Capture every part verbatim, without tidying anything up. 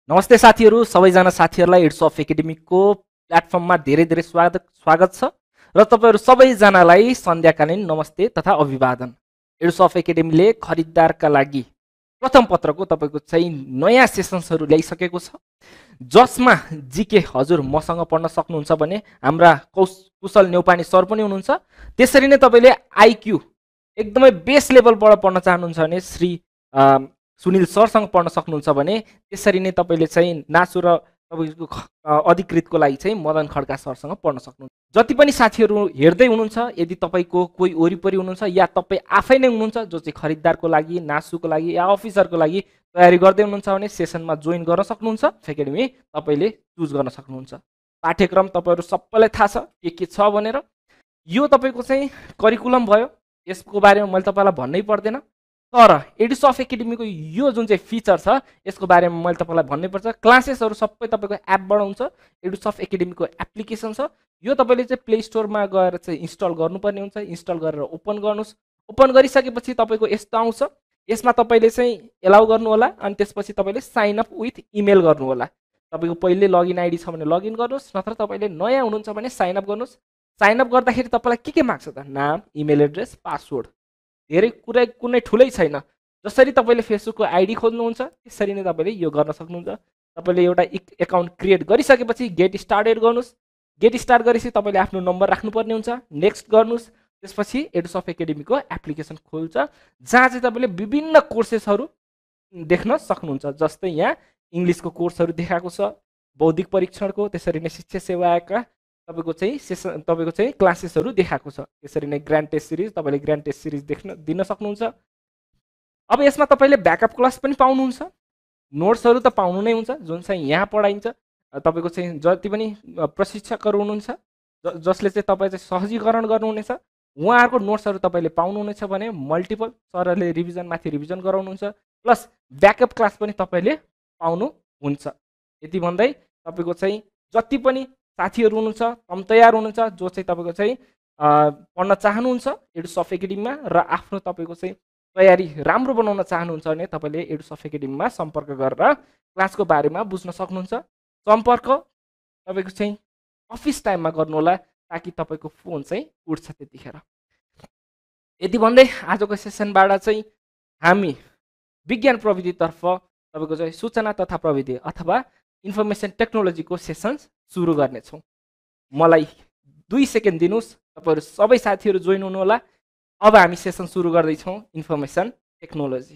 नमस्ते साथीहरू, सबैजना साथीहरूलाई इट्स अफ एकाडेमीको प्लेटफर्ममा धेरै धेरै स्वागत स्वागत छ र तपाईँहरू सबैजनालाई सन्ध्याकालीन नमस्ते तथा अभिवादन। इट्स अफ एकाडेमीले खरिददारका लागि प्रथम पत्रको तपाईँको चाहिँ नयाँ सेसन्सहरू ल्याइसकेको छ, जसमा जीके हजुर मसँग पढ्न सक्नुहुन्छ भने हाम्रा कौश कुशल नेउपाने सर पनि हुनुहुन्छ। त्यसरी नै तपाईँले आइक्यू एकदमै बेस लेभलबाट पढ्न चाहनुहुन्छ भने श्री सुनिल सरसँग पढ्न सक्नुहुन्छ भने त्यसरी नै तपाईँले चाहिँ नासु र तपाईँको अधिकृतको लागि चाहिँ मदन खड्का सरसँग पढ्न सक्नुहुन्छ। जति पनि साथीहरू हेर्दै हुनुहुन्छ, यदि तपाईँको कोही वरिपरि हुनुहुन्छ या तपाईँ आफै नै हुनुहुन्छ जो चाहिँ खरिददारको लागि, नासुको लागि या अफिसरको लागि तयारी गर्दै हुनुहुन्छ भने सेसनमा जोइन गर्न सक्नुहुन्छ। एकाडेमी तपाईँले चुज गर्न सक्नुहुन्छ। पाठ्यक्रम तपाईँहरू सबैलाई थाहा छ के के छ भनेर। यो तपाईँको चाहिँ करिकुलम भयो, यसको बारेमा मैले तपाईँलाई भन्नै पर्दैन। तर एडिस अफ एकाडेमीको यो जुन चाहिँ फिचर छ यसको बारेमा मैले तपाईँलाई भन्नै पर्छ। क्लासेसहरू सबै तपाईँको एपबाट हुन्छ। एडिस अफ एकाडेमीको एप्लिकेसन छ, यो तपाईँले चाहिँ प्ले स्टोरमा गएर चाहिँ इन्स्टल गर्नुपर्ने हुन्छ। इन्स्टल गरेर ओपन गर्नुहोस्। ओपन गरिसकेपछि तपाईँको यस्तो आउँछ, यसमा तपाईँले चाहिँ एलाउ गर्नु होला अनि त्यसपछि तपाईँले साइन अप विथ इमेल गर्नु होला। तपाईँको पहिले लगइन आइडी छ भने लगइन गर्नुहोस्, नत्र तपाईँले नयाँ हुनुहुन्छ भने साइन अप गर्नुहोस्। साइन अप गर्दाखेरि तपाईँलाई के के माग्छ त? नाम, इमेल एड्रेस, पासवर्ड, धेरै कुरा कुनै ठुलै छैन। जसरी तपाईँले फेसबुकको आइडी खोज्नुहुन्छ त्यसरी नै तपाईँले यो गर्न सक्नुहुन्छ। तपाईँले एउटा एकाउन्ट क्रिएट गरिसकेपछि गेट स्टार्टेड गर्नुहोस्। गेट स्टार्ट गरेपछि तपाईँले आफ्नो नम्बर राख्नुपर्ने हुन्छ। नेक्स्ट गर्नुहोस्। त्यसपछि एडिस अफ एकाडेमीको एप्लिकेसन खोल्छ, जहाँ चाहिँ तपाईँले विभिन्न कोर्सेसहरू देख्न सक्नुहुन्छ। जस्तै यहाँ इङ्ग्लिसको कोर्सहरू देखाएको छ, बौद्धिक परीक्षणको, त्यसरी नै शिक्षा सेवाका तपाईँको चाहिँ सेसन तपाईँको चाहिँ क्लासेसहरू देखाएको छ। त्यसरी नै ग्रान्ड टेस्ट सिरिज तपाईँले ग्रान्ड टेस्ट सिरिज देख्न दिन सक्नुहुन्छ। अब यसमा तपाईँले ब्याकअप क्लास पनि पाउनुहुन्छ। नोट्सहरू त पाउनु नै हुन्छ जुन चाहिँ यहाँ पढाइन्छ। तपाईँको चाहिँ जति पनि प्रशिक्षकहरू हुनुहुन्छ जसले चाहिँ तपाईँ चाहिँ सहजीकरण गर्नुहुनेछ, उहाँहरूको नोट्सहरू तपाईँले पाउनुहुनेछ भने मल्टिपल सरहरूले रिभिजनमाथि रिभिजन गराउनुहुन्छ, प्लस ब्याकअप क्लास पनि तपाईँले पाउनुहुन्छ। यति भन्दै तपाईँको चाहिँ जति पनि साथीहरू हुनुहुन्छ तम तयार हुनुहुन्छ जो चाहिँ तपाईँको चाहिँ पढ्न चाहनुहुन्छ एडिस अफ एकाडेमीमा र आफ्नो तपाईँको चाहिँ तयारी राम्रो बनाउन चाहनुहुन्छ भने तपाईँले एडिस अफ एकाडेमीमा सम्पर्क गरेर क्लासको बारेमा बुझ्न सक्नुहुन्छ। सम्पर्क तपाईँको चाहिँ अफिस टाइममा गर्नुहोला ताकि तपाईँको फोन चाहिँ उठ्छ त्यतिखेर। यति भन्दै आजको सेसनबाट चाहिँ हामी विज्ञान प्रविधितर्फ तपाईँको चाहिँ सूचना तथा प्रविधि अथवा इन्फर्मेसन टेक्नोलोजीको सेसन्स सुरु गर्नेछौँ। मलाई दुई सेकेन्ड दिनुहोस्, तपाईँहरू सबै साथीहरू जोइन हुनुहोला। अब हामी सेसन सुरु गर्दैछौँ इन्फर्मेसन टेक्नोलोजी।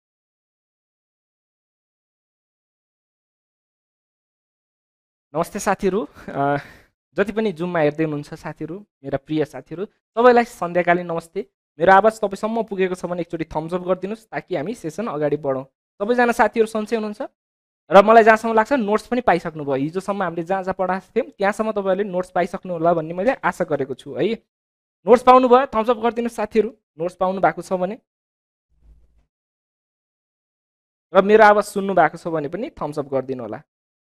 नमस्ते साथीहरू, जति पनि जुममा हेर्दै हुनुहुन्छ साथीहरू, मेरा प्रिय साथीहरू, सबैलाई सन्ध्याकालीन नमस्ते। मेरो आवाज तपाईँसम्म पुगेको छ भने एकचोटि थम्स अप गरिदिनुहोस् ताकि हामी सेसन अगाडि बढौँ। सबैजना साथीहरू सन्चै हुनुहुन्छ र मलाई जहाँसम्म लाग्छ नोट्स पनि पाइसक्नु भयो। हिजोसम्म हामीले जहाँ जहाँ पढाएको थियौँ त्यहाँसम्म तपाईँहरूले नोट्स पाइसक्नु होला भन्ने मैले आशा गरेको छु है। नोट्स पाउनु भयो? थम्स अप गरिदिनुहोस् साथीहरू नोट्स पाउनु भएको छ भने। र मेरो आवाज सुन्नु भएको छ भने पनि थम्स अप गरिदिनु होला।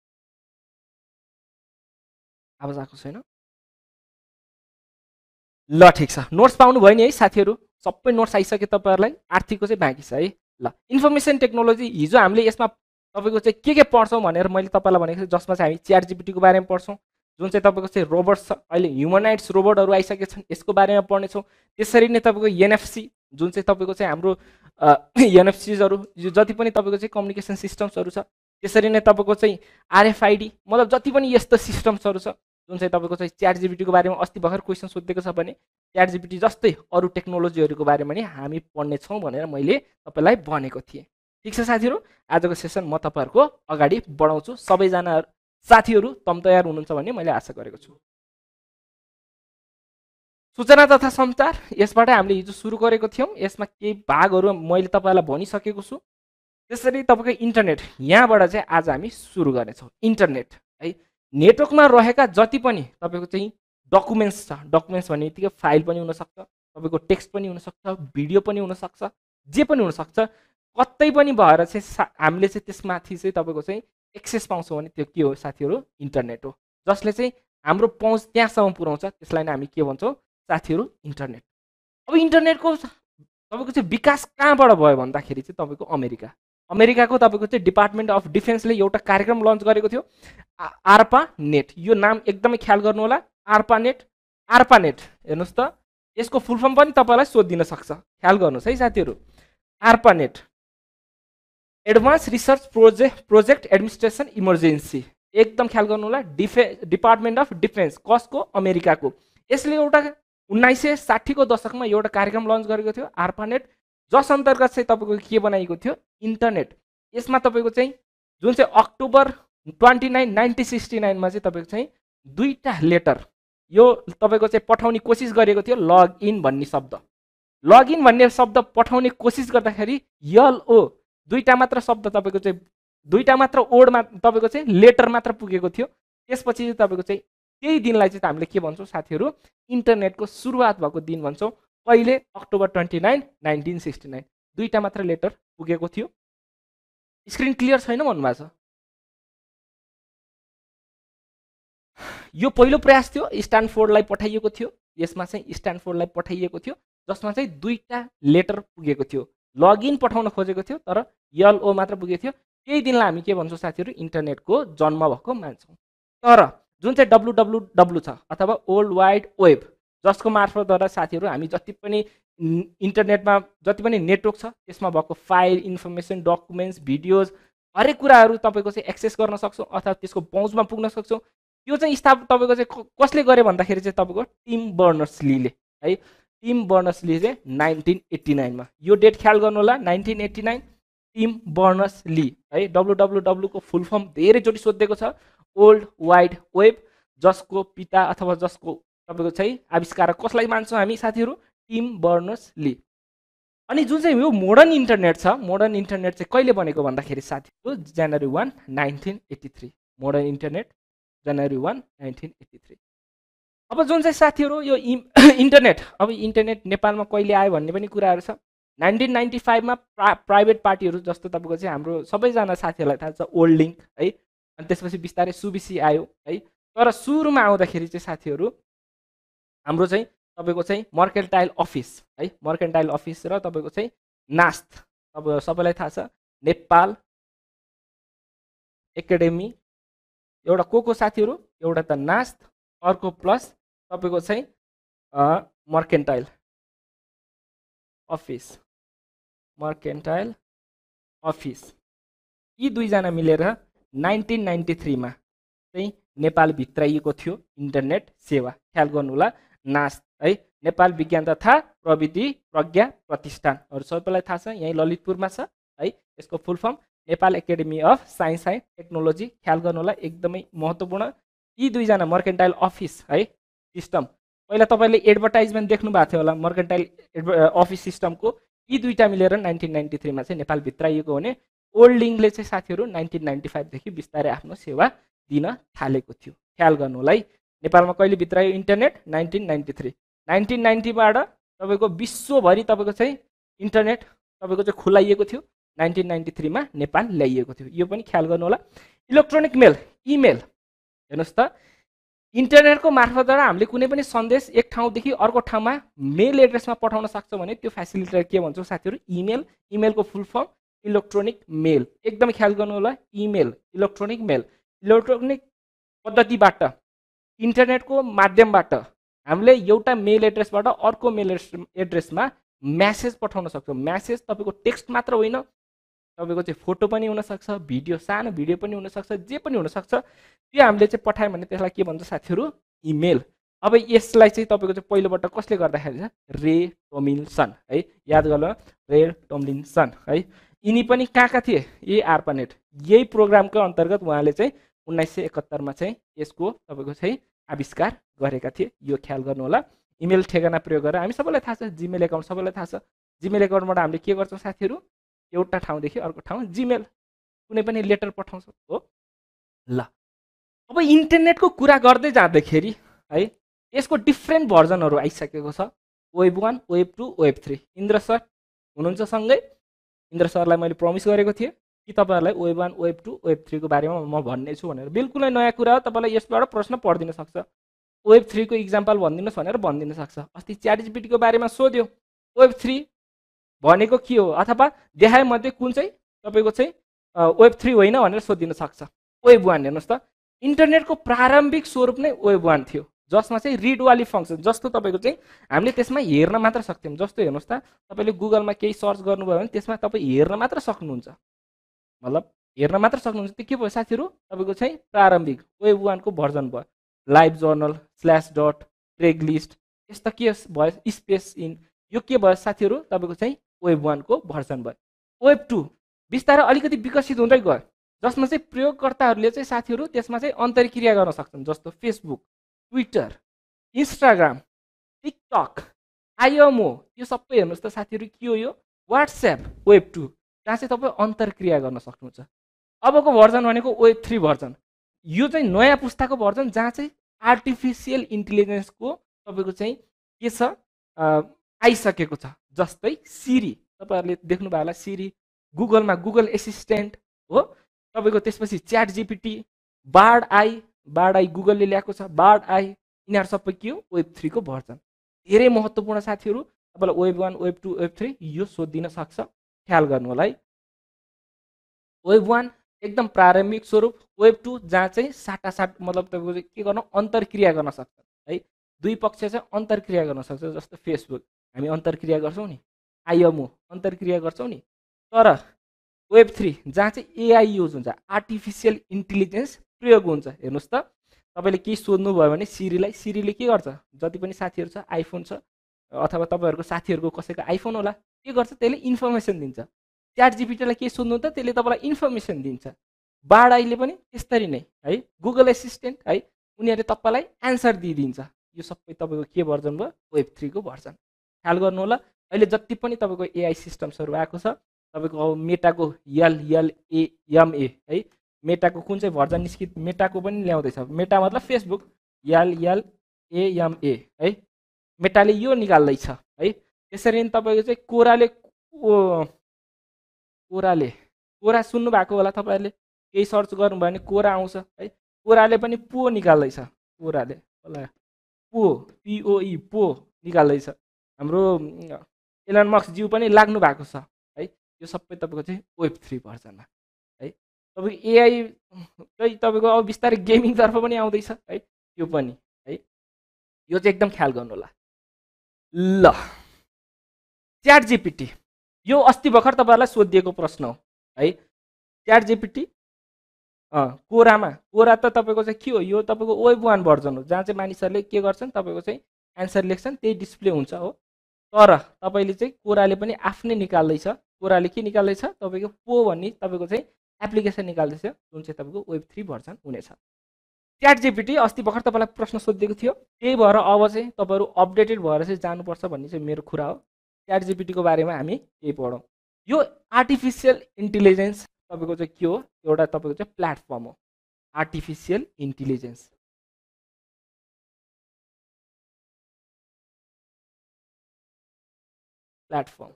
आवाज आएको छैन? ल ठिक छ, नोट्स पाउनु भयो नि है साथीहरू? सबै नोट्स आइसक्यो तपाईँहरूलाई। आर्थिकको चाहिँ बाँकी छ है। ल, इन्फर्मेसन टेक्नोलोजी हिजो हामीले यसमा तपाईँको चाहिँ के के पढ्छौँ भनेर मैले तपाईँलाई भनेको छु, जसमा चाहिँ हामी च्याट जिपिटीको बारेमा पढ्छौँ, जुन चाहिँ तपाईँको चाहिँ रोबोट्स छ, अहिले ह्युमनाइड्स रोबोटहरू आइसकेका छन्, यसको बारेमा पढ्नेछौँ। त्यसरी नै तपाईँको एनएफसी जुन चाहिँ तपाईँको चाहिँ हाम्रो एनएफसिजहरू यो जति पनि तपाईँको चाहिँ कम्युनिकेसन सिस्टम्सहरू छ, त्यसरी नै तपाईँको चाहिँ आरएफआइडी, मतलब जति पनि यस्तो सिस्टम्सहरू छ जुन चाहिँ तपाईँको चाहिँ च्याट जिपिटीको बारेमा अस्ति भर्खर क्वेसन सोधिएको छ भने च्याट जिपिटी जस्तै अरू टेक्नोलोजीहरूको बारेमा नि हामी पढ्नेछौँ भनेर मैले तपाईँलाई भनेको थिएँ। ठिक छ साथीहरू, आजको सेसन म तपाईँहरूको अगाडि बढाउँछु। सबैजना साथीहरू तम तयार हुनुहुन्छ भन्ने मैले आशा गरेको छु। सूचना तथा सञ्चार, यसबाट हामीले हिजो सुरु गरेको थियौँ। यसमा केही भागहरू मैले तपाईँलाई भनिसकेको छु। त्यसरी तपाईँको इन्टरनेट, यहाँबाट चाहिँ आज हामी सुरु गर्नेछौँ। इन्टरनेट है, नेटवर्कमा रहेका जति पनि तपाईँको चाहिँ डकुमेन्ट्स छ, डकुमेन्ट्स भन्ने बित्तिकै फाइल पनि हुनसक्छ, तपाईँको टेक्स्ट पनि हुनसक्छ, भिडियो पनि हुनसक्छ, जे पनि हुनसक्छ, कतै पनि भएर चाहिँ हामीले चाहिँ त्यसमाथि चाहिँ तपाईँको चाहिँ एक्सेस पाउँछौँ भने त्यो के हो साथीहरू? इन्टरनेट हो, जसले चाहिँ हाम्रो पहुँच त्यहाँसम्म पुऱ्याउँछ। त्यसलाई नै हामी के भन्छौँ साथीहरू? इन्टरनेट। अब इन्टरनेटको तपाईँको चाहिँ विकास कहाँबाट भयो भन्दाखेरि चाहिँ तपाईँको अमेरिका अमेरिकाको तपाईँको चाहिँ डिपार्टमेन्ट अफ डिफेन्सले एउटा कार्यक्रम लन्च गरेको थियो, आर्पा नेट। यो नाम एकदमै ख्याल गर्नु होला, आर्पा नेट। आर्पा नेट हेर्नुहोस् त, यसको फुल फर्म पनि तपाईँलाई सोधिदिन सक्छ, ख्याल गर्नुहोस् है साथीहरू। ARPANET advance research project project administration emergency, एकदम ख्याल गर्नु होला। डिफे डिपार्टमेन्ट अफ डिफेन्स कसको? अमेरिकाको। यसले एउटा उन्नाइस सय साठीको दशकमा एउटा कार्यक्रम लन्च गरेको थियो, आर्पा नेट, जस अन्तर्गत चाहिँ तपाईँको के बनाइएको थियो? इन्टरनेट। यसमा तपाईँको चाहिँ जुन चाहिँ October twenty nine nineteen sixty नाइनमा चाहिँ तपाईँको चाहिँ दुईवटा लेटर यो तपाईँको चाहिँ पठाउने कोसिस गरेको थियो, लगइन भन्ने शब्द। लगइन भन्ने शब्द पठाउने कोसिस गर्दाखेरि एलओ दुईवटा मात्र शब्द तपाईँको चाहिँ दुईवटा मात्र ओडमा तपाईँको चाहिँ लेटर मात्र पुगेको थियो। त्यसपछि चाहिँ तपाईँको चाहिँ त्यही दिनलाई चाहिँ हामीले के भन्छौँ साथीहरू? इन्टरनेटको सुरुवात भएको दिन भन्छौँ। कहिले? October twenty nine nineteen sixty nine. दुईवटा मात्र लेटर पुगेको थियो। स्क्रिन क्लियर छैन भन्नुभएको छ? यो पहिलो प्रयास थियो, स्ट्यानफोर्डलाई पठाइएको थियो। यसमा चाहिँ स्ट्यानफोर्डलाई पठाइएको थियो, जसमा चाहिँ दुईवटा लेटर पुगेको थियो। लगइन पठाउन खोजेको थियो तर एलओ मात्र पुगेको थियो। त्यही दिनलाई हामी के भन्छौँ साथीहरू? इन्टरनेटको जन्म भएको मान्छौँ। तर जुन चाहिँ डब्लु डब्लु डब्लु छ अथवा वर्ल्ड वाइड वेब, जसको मार्फतद्वारा साथीहरू हामी जति पनि इन्टरनेटमा जति पनि नेटवर्क छ त्यसमा भएको फाइल, इन्फर्मेसन, डकुमेन्ट्स, भिडियोज, हरेक कुराहरू तपाईँको चाहिँ एक्सेस गर्न सक्छौँ अथवा त्यसको पहुँचमा पुग्न सक्छौँ। यो चाहिँ स्थापना तपाईँको चाहिँ कसले गरे भन्दाखेरि चाहिँ तपाईँको टिम बर्नर्स-लीले है। टिम बर्नर्स-ली चाहिँ नाइन्टिन एट्टी नाइनमा, यो डेट ख्याल गर्नु होला, nineteen eighty nine. Tim Berners-Lee है। डब्लु डब्लु डब्लुको फुल फर्म धेरैचोटि सोधिएको छ, वर्ल्ड वाइड वेब, जसको पिता अथवा जसको तपाईँको चाहिँ आविष्कारक कसलाई मान्छौँ हामी साथीहरू? Tim Berners-Lee. अनि जुन चाहिँ यो मोडर्न इन्टरनेट छ, मोडर्न इन्टरनेट चाहिँ कहिले बनेको भन्दाखेरि साथीहरू January one nineteen eighty three. Modern internet January one nineteen eighty three. अब जुन चाहिँ साथीहरू यो इन्टरनेट, अब इन्टरनेट नेपालमा कहिले आयो भन्ने पनि कुराहरू छ। नाइन्टिन नाइन्टी फाइभमा प्रा प्राइभेट पार्टीहरू जस्तो तपाईँको चाहिँ हाम्रो सबैजना साथीहरूलाई थाहा छ ओल्ड लिङ्क है। अनि त्यसपछि बिस्तारै सुबिसी आयो है। तर सुरुमा आउँदाखेरि चाहिँ साथीहरू हाम्रो चाहिँ तपाईँको चाहिँ मर्केन्टाइल अफिस है, मर्केन्टाइल अफिस र तपाईँको चाहिँ नास्ट, अब सबैलाई थाहा छ नेपाल एकाडेमी। एउटा को को साथीहरू? एउटा त नास्ट, अर्को प्लस तपाईँको चाहिँ मर्केन्टाइल अफिस, मर्केन्टाइल अफिस। यी दुईजना मिलेर नाइन्टिन नाइन्टी थ्रीमा चाहिँ नेपाल भित्राइएको थियो इन्टरनेट सेवा। ख्याल गर्नु होला, नास्ट है, नेपाल विज्ञान तथा प्रविधि प्रज्ञा प्रतिष्ठानहरू सबैलाई थाहा छ, यहीँ ललितपुरमा छ है। यसको full form Nepal academy of science and technology. ख्याल गर्नु होला, एकदमै महत्त्वपूर्ण। यी दुईजना मर्केन्टाइल अफिस है सिस्टम, पहिला तपाईँले एडभर्टाइजमेन्ट देख्नु भएको थियो होला मर्केन्टाइल अफिस सिस्टमको। यी दुईवटा मिलेर नाइन्टिन नाइन्टी थ्रीमा चाहिँ नेपाल भित्राइएको भने ओल्ड लिङ्कले चाहिँ साथीहरू नाइन्टिन नाइन्टी फाइभदेखि बिस्तारै आफ्नो सेवा दिन थालेको थियो। ख्याल गर्नु होला है। नेपालमा कहिले भित्रायो internet? Nineteen ninety three. Nineteen नाइन्टीबाट तपाईँको विश्वभरि तपाईँको चाहिँ इन्टरनेट तपाईँको चाहिँ खुलाइएको थियो। नाइन्टिन नाइन्टी थ्रीमा नेपाल ल्याइएको थियो, यो पनि ख्याल गर्नु होला। इलेक्ट्रोनिक मेल, इमेल हेर्नुहोस् त, इन्टरनेटको मार्फतद्वारा हामीले कुनै पनि सन्देश एक ठाउँदेखि अर्को ठाउँमा मेल एड्रेसमा पठाउन सक्छौँ भने त्यो फेसिलिटीलाई के भन्छौँ साथीहरू? इमेल। इमेलको फुल फर्म इलेक्ट्रोनिक मेल। एकदमै ख्याल गर्नु होला, इमेल, इलेक्ट्रोनिक मेल। इलेक्ट्रोनिक पद्धतिबाट, इन्टरनेटको माध्यमबाट हामीले एउटा मेल एड्रेसबाट अर्को मेल एड्रेसमा म्यासेज पठाउन सक्छौँ। म्यासेज तपाईँको टेक्स्ट मात्र होइन, तपाईँको चाहिँ फोटो पनि हुनसक्छ, भिडियो, सानो भिडियो पनि हुनसक्छ, जे पनि हुनसक्छ। त्यो हामीले चाहिँ पठायौँ भने त्यसलाई के भन्छ साथीहरू? इमेल। अब यसलाई चाहिँ तपाईँको चाहिँ पहिलोपल्ट कसले गर्दाखेरि छ? रे टोमिल्सन है। याद गर्नु, रे टोमिल्सन है। यिनी पनि कहाँ कहाँ थिए? यही आर्पानेट, यही प्रोग्रामको अन्तर्गत उहाँले चाहिँ उन्नाइस सय एकहत्तरमा चाहिँ यसको तपाईँको चाहिँ आविष्कार गरेका थिए। यो ख्याल गर्नु होला। इमेल ठेगाना प्रयोग गरेर हामी सबैलाई थाहा छ, जिमेल एकाउन्ट सबैलाई थाहा छ। जिमेल एकाउन्टबाट हामीले के गर्छौँ साथीहरू? एउटा ठाउँदेखि अर्को ठाउँ जिमेल कुनै पनि लेटर पठाउँछौँ हो ल। अब इन्टरनेटको कुरा गर्दै जाँदाखेरि है यसको डिफ्रेन्ट भर्जनहरू आइसकेको छ, web one, web two, web three. Indra sir हुनुहुन्छ सँगै? इन्द्र सरलाई मैले प्रमिस गरेको थिएँ कि तपाईँहरूलाई web one, web two, web थ्रीको बारेमा म भन्ने छु भनेर। बिल्कुलै नयाँ कुरा हो, तपाईँलाई यसबाट प्रश्न पर्दिन सक्छ। वेब थ्रीको इक्जाम्पल भनिदिनुहोस् भनेर भनिदिन सक्छ। अस्ति च्याट जिपिटीको बारेमा सोध्यो, वेब थ्री भनेको के हो अथवा देखाएमध्ये कुन चाहिँ तपाईँको चाहिँ वेब थ्री होइन भनेर सोधिन सक्छ। वेब वान हेर्नुहोस् त, इन्टरनेटको प्रारम्भिक स्वरूप नै वेब वान थियो, जसमा चाहिँ रिड वाली फङ्सन, जस्तो तपाईँको चाहिँ हामीले त्यसमा हेर्न मात्र सक्थ्यौँ। जस्तो हेर्नुहोस् त, तपाईँले गुगलमा केही सर्च गर्नुभयो भने त्यसमा तपाईँ हेर्न मात्र सक्नुहुन्छ, मतलब हेर्न मात्र सक्नुहुन्छ। त्यो के भयो साथीहरू, तपाईँको चाहिँ प्रारम्भिक वेब वानको भर्जन भयो। LiveJournal, Slashdot, Craigslist, यस्तो के भयो, स्पेस इन, यो के भयो साथीहरू, तपाईँको चाहिँ वेब वानको भर्जन भयो। वेब टू बिस्तारै अलिकति विकसित हुँदै गयो, जसमा चाहिँ प्रयोगकर्ताहरूले चाहिँ साथीहरू त्यसमा चाहिँ अन्तर्क्रिया गर्न सक्छन्, जस्तो Facebook, Twitter, Instagram, TikTok, IMO, यो सबै हेर्नुहोस् त साथीहरू के हो, यो वाट्सएप वेब टू, जहाँ चाहिँ तपाईँ अन्तर्क्रिया गर्न सक्नुहुन्छ। अबको भर्जन भनेको वेब थ्री भर्जन, यो चाहिँ नयाँ पुस्ताको भर्जन, जहाँ चाहिँ आर्टिफिसियल इन्टेलिजेन्सको तपाईँको चाहिँ के छ आइसकेको छ। जस्तै सिरी, तपाईँहरूले देख्नुभयो होला सिरी, गुगलमा गुगल एसिस्टेन्ट हो तपाईँको, त्यसपछि ChatGPT, Bard AI, Bard AI गुगलले ल्याएको छ, बार्ड आई, यिनीहरू सबै के हो वेब थ्रीको भर्जन। धेरै महत्त्वपूर्ण साथीहरू, तपाईँलाई web one, web two, web three यो सोधिन सक्छ, ख्याल गर्नु होला है। वेब वान एकदम प्रारम्भिक स्वरूप, वेब टू जहाँ चाहिँ साटासाट मतलब तपाईँको चाहिँ के गर्नु अन्तर्क्रिया गर्न सक्छ है, दुई पक्ष चाहिँ अन्तर्क्रिया गर्न सक्छ। जस्तो फेसबुक हामी अन्तर्क्रिया गर्छौँ नि, आइएमओ अन्तर्क्रिया गर्छौँ नि, तर वेब थ्री जहाँ चाहिँ एआई युज हुन्छ, आर्टिफिसियल इन्टेलिजेन्स प्रयोग हुन्छ। हेर्नुहोस् त, तपाईँले केही सोध्नुभयो भने सिरीलाई, सिरीले के गर्छ, जति पनि साथीहरू छ आइफोन छ अथवा तपाईँहरूको साथीहरूको कसैको आइफोन होला, के गर्छ त्यसले इन्फर्मेसन दिन्छ। च्याट जिपिटीलाई के सोध्नु त त्यसले तपाईँलाई इन्फर्मेसन दिन्छ। बार्ड आईले पनि त्यस्तरी नै है, गुगल एसिस्टेन्ट है, उनीहरूले तपाईँलाई एन्सर दिइदिन्छ। यो सबै तपाईँको के भर्जन भयो, वेब थ्रीको भर्जन। ख्याल गर्नु होला, अहिले जति पनि तपाईँको एआई सिस्टम्सहरू आएको छ, तपाईँको अब मेटाको यल यल ए एम ए है, मेटाको कुन चाहिँ भर्जन निस्कित, मेटाको पनि ल्याउँदैछ। मेटा मतलब Facebook, L L A M A है, मेटाले यो निकाल्दैछ है। त्यसरी नै तपाईँको चाहिँ कोराले कोराले कोरा सुन्नु भएको होला तपाईँहरूले, केही सर्च गर्नुभयो भने कोरा आउँछ है, कोराले पनि पो निकाल्दैछ, कोराले पो पिओई पो निकाल्दैछ। हाम्रो एलन मस्क ज्यू पनि लाग्नु भएको छ है। यो सबै तपाईँको चाहिँ वेब थ्री भर्जनमा है। तपाईँको एआई चाहिँ तपाईँको अब बिस्तारै गेमिङतर्फ पनि आउँदैछ है, यो पनि है, यो चाहिँ एकदम ख्याल गर्नु होला। ल च्याट जिपिटी, यो अस्ति भर्खर तपाईँहरूलाई सोधिएको प्रश्न हो है। च्याट जिपिटी कोरामा, कोरा त तपाईँको चाहिँ के हो, यो तपाईँको वेब वान भर्जन हो, जहाँ चाहिँ मानिसहरूले के गर्छन्, तपाईँको चाहिँ एन्सर लेख्छन्, त्यही डिस्प्ले हुन्छ हो। तर तपाईँले चाहिँ कोराले पनि आफ्नै निकाल्दैछ। कोराले के निकाल्दैछ, तपाईँको पो भन्ने तपाईँको चाहिँ एप्लिकेसन निकाल्दैछ, जुन चाहिँ तपाईँको वेब थ्री भर्जन हुनेछ। च्याट जिपिटी अस्ति भर्खर तपाईँलाई प्रश्न सोधिएको थियो, त्यही भएर अब चाहिँ तपाईँहरू अपडेटेड भएर चाहिँ जानुपर्छ भन्ने चाहिँ मेरो कुरा हो। च्याट जिपिटीको बारेमा हामी केही पढौँ। यो आर्टिफिसियल इन्टेलिजेन्स तपाईँको चाहिँ के हो, एउटा तपाईँको चाहिँ प्लेटफर्म हो, आर्टिफिसियल इन्टेलिजेन्स। प्लेटफर्म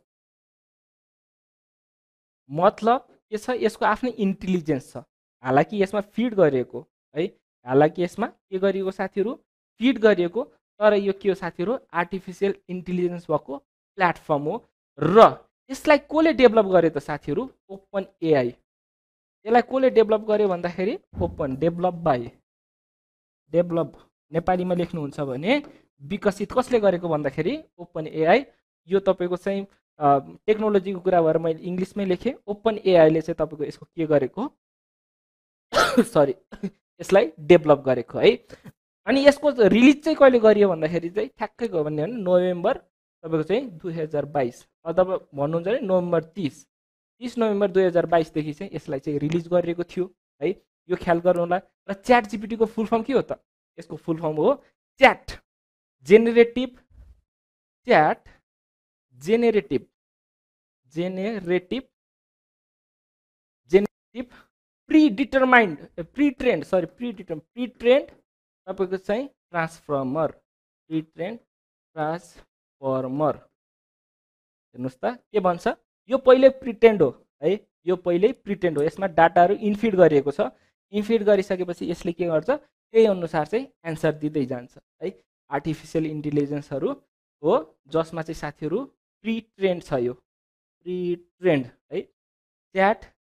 मतलब के छ, यसको आफ्नै इन्टेलिजेन्स छ। हालाकि यसमा फिड गरिएको है, हालाकि यसमा के गरिएको साथीहरू, फिड गरिएको, तर यो के हो साथीहरू, आर्टिफिसियल इन्टेलिजेन्स भएको प्लेटफर्म हो। र यसलाई कसले डेभलप गरे त साथीहरू, ओपन एआई। यसलाई कसले डेभलप गर्यो भन्दाखेरि ओपन, डेभलप बाई, डेभलप नेपालीमा लेख्नुहुन्छ भने विकसित कसले गरेको भन्दाखेरि ओपन एआई। यो तपाईँको चाहिँ टेक्नोलोजीको कुरा भएर मैले इङ्ग्लिसमै लेखेँ। ओपन एआईले चाहिँ तपाईँको यसको के गरेको सरी यसलाई डेभलप गरेको है। अनि यसको रिलिज चाहिँ कहिले गरियो भन्दाखेरि चाहिँ ठ्याक्कै गयो भने नोभेम्बर तपाईँको चाहिँ दुई हजार बाइस, तपाईँ भन्नुहुन्छ भने नोभेम्बर तिस तिस नोभेम्बर दुई हजार बाइसदेखि चाहिँ यसलाई चाहिँ रिलिज गरिएको थियो है। यो ख्याल गर्नु होला। र च्याट जिपिटीको फुल फर्म के हो त, यसको फुल फर्म हो chat generative, chat generative generative generative pre determined pre trained sorry pre determ pre trained तपाईँको चाहिँ ट्रान्सफर्मर, प्री ट्रेन्ड ट्रान्सफर्मर। हेर्नुहोस् त के भन्छ, यो पहिले प्रिटेन्ड हो है, यो पहिल्यै प्रिटेन्ड हो। यसमा डाटाहरू इनफिड गरिएको छ, इनफिड गरिसकेपछि यसले के गर्छ, त्यही अनुसार चाहिँ एन्सर दिँदै जान्छ है। आर्टिफिसियल इन्टेलिजेन्सहरू हो जसमा चाहिँ साथीहरू प्री ट्रेन्ड छ, यो प्री ट्रेन्ड है। Chat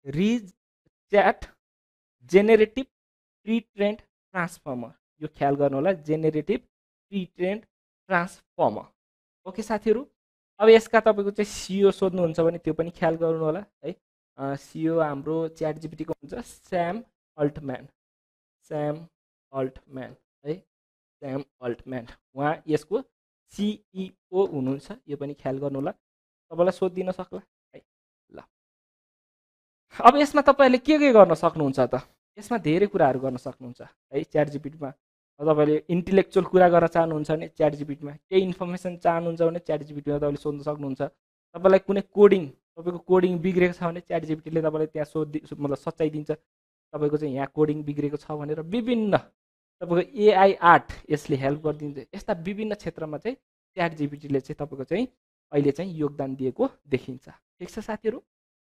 ridge chat generative pre trained transformer, यो ख्याल गर्नु होला, generative pre trained transformer. Okay साथीहरू, अब यसका तपाईँको चाहिँ सिओ सोध्नुहुन्छ भने त्यो पनि ख्याल गर्नु होला है। सिओ हाम्रो च्याट जिपिटीको हुन्छ स्याम अल्टम्यान, स्याम अल्टम्यान है, स्याम अल्टम्यान, उहाँ यसको सिइओ हुनुहुन्छ, यो पनि ख्याल गर्नु होला, तपाईँलाई सोधिदिन सक्ला है। ल अब यसमा तपाईँहरूले के के गर्न सक्नुहुन्छ त, यसमा धेरै कुराहरू गर्न सक्नुहुन्छ है च्याट जिपिटीमा। तपाईँले इन्टेलेक्चुअल कुरा गर्न चाहनुहुन्छ भने च्याट जिपिटीमा, केही इन्फर्मेसन चाहनुहुन्छ भने च्याट जिपिटीमा तपाईँले सोध्न सक्नुहुन्छ। तपाईँलाई कुनै कोडिङ, तपाईँको कोडिङ बिग्रेको छ भने च्याट जिपिटीले तपाईँलाई त्यहाँ सोधि मतलब सच्याइदिन्छ तपाईँको चाहिँ यहाँ कोडिङ बिग्रेको छ भनेर। विभिन्न तपाईँको एआई आर्ट यसले हेल्प गरिदिन्छ। यस्ता विभिन्न क्षेत्रमा चाहिँ च्याट जिपिटीले चाहिँ तपाईँको चाहिँ अहिले चाहिँ योगदान दिएको देखिन्छ। ठिक छ साथीहरू,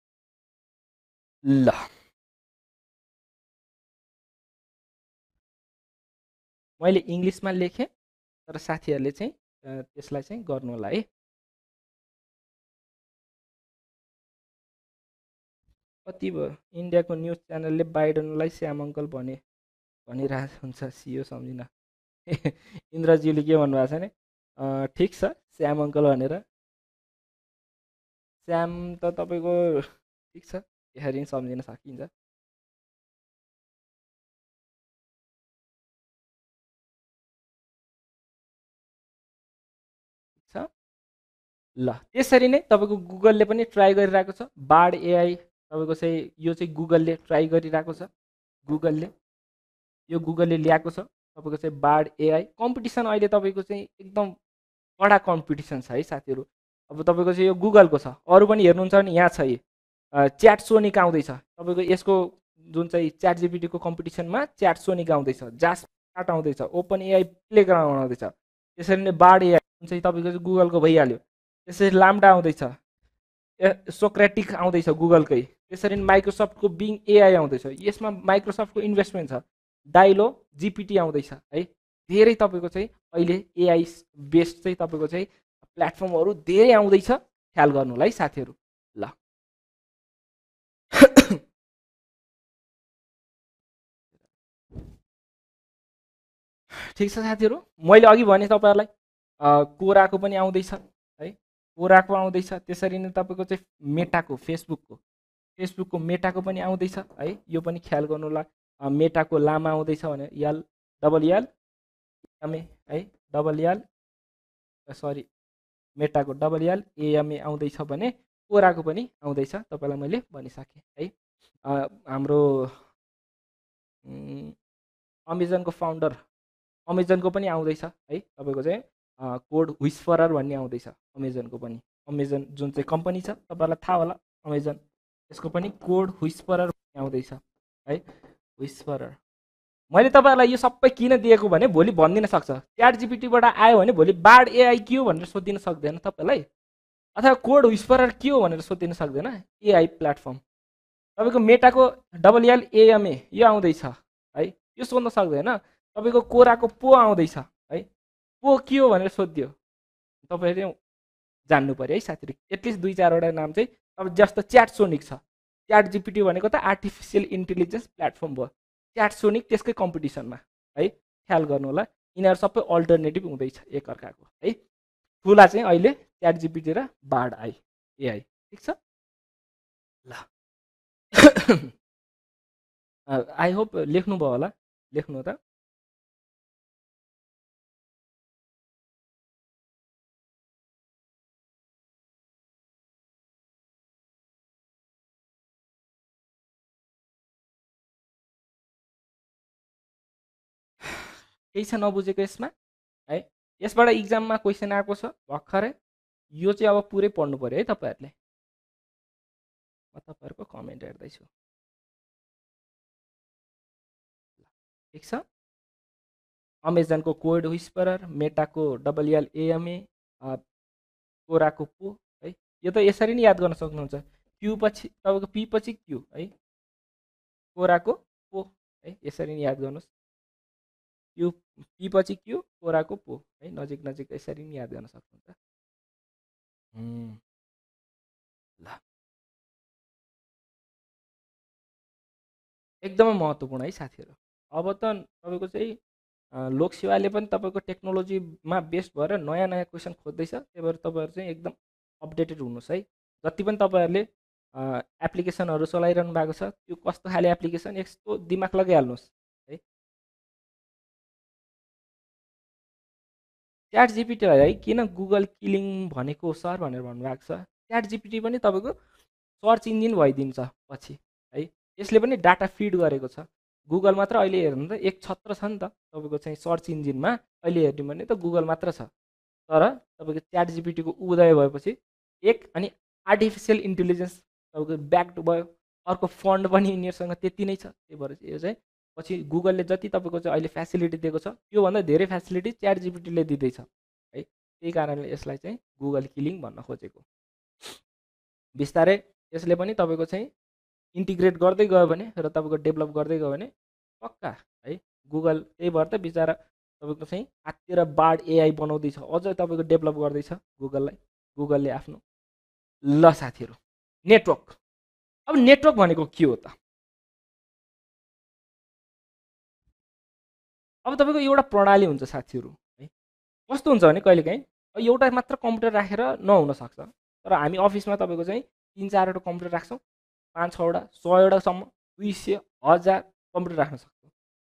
ल मैले इङ्ग्लिसमा लेखेँ तर साथीहरूले चाहिँ त्यसलाई चाहिँ गर्नु होला है। कति भयो, इन्डियाको न्युज च्यानलले बाइडनलाई श्याम अङ्कल भने भनिरहेको हुन्छ, सियो सम्झिन। इन्द्रज्यूले के भन्नुभएको छ भने ठिक छ श्याम अङ्कल भनेर, श्याम त तपाईँको ठिक छ यसरी सम्झिन सकिन्छ। छ ल त्यसरी नै तपाईँको गुगलले पनि ट्राई गरिरहेको छ, बाड एआई तपाईँको चाहिँ यो चाहिँ गुगलले ट्राई गरिरहेको छ, गुगलले यो गुगलले ल्याएको छ तपाईँको चाहिँ बाड एआई। कम्पिटिसन अहिले तपाईँको चाहिँ एकदम कडा कम्पिटिसन छ है साथीहरू। अब तपाईँको चाहिँ यो गुगलको छ, अरू पनि हेर्नुहुन्छ भने यहाँ छ च्याट सोनिक आउँदैछ तपाईँको, यसको जुन चाहिँ च्याट जिपिटीको कम्पिटिसनमा च्याट सोनिक आउँदैछ, जास्पार्ट आउँदैछ, ओपन एआई प्लेग्राउन्ड आउँदैछ, त्यसरी नै बाड एआई जुन चाहिँ तपाईँको चाहिँ गुगलको भइहाल्यो, त्यसरी लाम्डा आउँदैछ, सोक्रेटिक आउँदैछ गुगलकै, त्यसरी नै माइक्रोसफ्टको बिङ एआई आउँदैछ, यसमा माइक्रोसफ्टको इन्भेस्टमेन्ट छ, डाइलो जिपिटी आउँदैछ है। धेरै तपाईँको चाहिँ अहिले एआई बेस्ड चाहिँ तपाईँको चाहिँ प्लेटफर्महरू धेरै आउँदैछ, ख्याल गर्नु होला है साथीहरू। ल ठिक छ साथीहरू, मैले अघि भने तपाईँहरूलाई कोराको पनि आउँदैछ है, कोराको आउँदैछ, त्यसरी नै तपाईँको चाहिँ मेटाको फेसबुकको फेसबुकको मेटाको पनि आउँदैछ है, यो पनि ख्याल गर्नु होला। मेटाको लामा आउँदैछ भने यल डबल यल एमए है, डबल यल सरी मेटाको डबल यल एएमए आउँदैछ भने कोराको पनि आउँदैछ, तपाईँलाई मैले भनिसकेँ है। हाम्रो अमेजनको फाउन्डर अमेजनको पनि आउँदैछ है, तपाईँको चाहिँ कोड विस्परर भन्ने आउँदैछ अमेजनको पनि, अमेजन जुन चाहिँ कम्पनी छ तपाईँलाई थाहा होला अमेजन, यसको पनि कोड विस्परर आउँदैछ है, विस्परर। मैले तपाईँहरूलाई यो सबै किन दिएको भने भोलि भनिदिन सक्छ, च्याट जिपिटीबाट आयो भने भोलि बाड एआई के हो भनेर सोधिन सक्दैन तपाईँलाई, अथवा कोड विस्परर के हो भनेर सोधिन सक्दैन एआई प्लेटफर्म। तपाईँको मेटाको डबल एल एएमए यो आउँदैछ है, यो सोध्न सक्दैन। तपाईँको कोराको पो आउँदैछ है, पो के हो भनेर सोधिदियो तपाईँले जान्नु पऱ्यो है साथीहरू। एटलिस्ट दुई चारवटा नाम चाहिँ अब जस्तो च्याट सोनिक छ, च्याट जिपिटी भनेको त आर्टिफिसियल इन्टेलिजेन्स प्लेटफर्म भयो, च्याट सोनिक त्यसकै कम्पिटिसनमा है, ख्याल गर्नु होला। यिनीहरू सबै अल्टरनेटिभ हुँदैछ एकअर्काको है। ठुला चाहिँ अहिले च्याट जिपिटी र बाड आई एआई, ठिक छ ल। आई होप लेख्नुभयो होला, लेख्नु त। केही छ नबुझेको यसमा है, यसबाट इक्जाममा क्वेसन आएको छ भर्खरै, यो चाहिँ अब पुरै पढ्नु पऱ्यो है तपाईँहरूले। म तपाईँहरूको कमेन्ट हेर्दैछु, ठिक छ। अमेजनको कोड विस्परर, मेटाको डबल एल एएमए, कोराको पो है, यो त यसरी नै याद गर्न सक्नुहुन्छ। क्यू पछि तपाईँको पी पछि क्यू है, कोराको पो है, यसरी नै याद गर्नुहोस्। क्यू पी पछि क्यू, कोराको पो है, नजिक नजिक यसरी नै याद गर्न सक्नुहुन्छ। ल एकदमै महत्त्वपूर्ण है साथीहरू। अब त तपाईँको चाहिँ अ, लोकसेवाले पनि तपाईँको टेक्नोलोजीमा बेस्ड भएर नयाँ नयाँ क्वेसन खोज्दैछ। त्यही भएर तपाईँहरू चाहिँ एकदम अपडेटेड हुनुहोस् है। जति पनि तपाईँहरूले एप्लिकेसनहरू चलाइरहनु भएको छ त्यो कस्तो खाले एप्लिकेसन यस्तो दिमाग लगाइहाल्नुहोस् है। च्याट जिपिटीलाई है किन गुगल किलिङ भनेको सर भनेर भन्नुभएको छ। च्याट जिपिटी पनि तपाईँको सर्च इन्जिन भइदिन्छ पछि है। यसले पनि डाटा फिड गरेको छ। गुगल मात्र अहिले हेर्नु त एक छत्र छ नि त तपाईँको चाहिँ सर्च इन्जिनमा। अहिले हेर्नु भने त गुगल मात्र छ। तर तपाईँको च्याट जिपिटीको उदय भएपछि एक अनि आर्टिफिसियल इन्टेलिजेन्स तपाईँको ब्याक्ड भयो। अर्को फन्ड पनि यिनीहरूसँग त्यति नै छ। त्यही भएर यो चाहिँ पछि गुगलले जति तपाईँको चाहिँ अहिले फेसिलिटी दिएको छ त्योभन्दा धेरै फेसिलिटी च्याट जिपिटीले दिँदैछ है। त्यही कारणले यसलाई चाहिँ गुगल किलिङ भन्न खोजेको। बिस्तारै यसले पनि तपाईँको चाहिँ इन्टिग्रेट गर्दै गयो भने र तपाईँको डेभलप गर्दै गयो भने पक्का है। गुगल त्यही भएर त बिचरा तपाईँको चाहिँ हाततिर बाड एआई बनाउँदैछ, अझ तपाईँको डेभलप गर्दैछ गुगललाई गुगलले आफ्नो। ल साथीहरू, नेटवर्क। अब नेटवर्क भनेको के हो त? अब तपाईँको एउटा प्रणाली हुन्छ साथीहरू है। कस्तो हुन्छ भने कहिलेकाहीँ एउटा मात्र कम्प्युटर राखेर नहुन सक्छ। तर हामी अफिसमा तपाईँको चाहिँ तिन चारवटा कम्प्युटर राख्छौँ, पाँच छवटा सयवटासम्म दुई सय हजार कम्प्युटर राख्न सक्छौँ।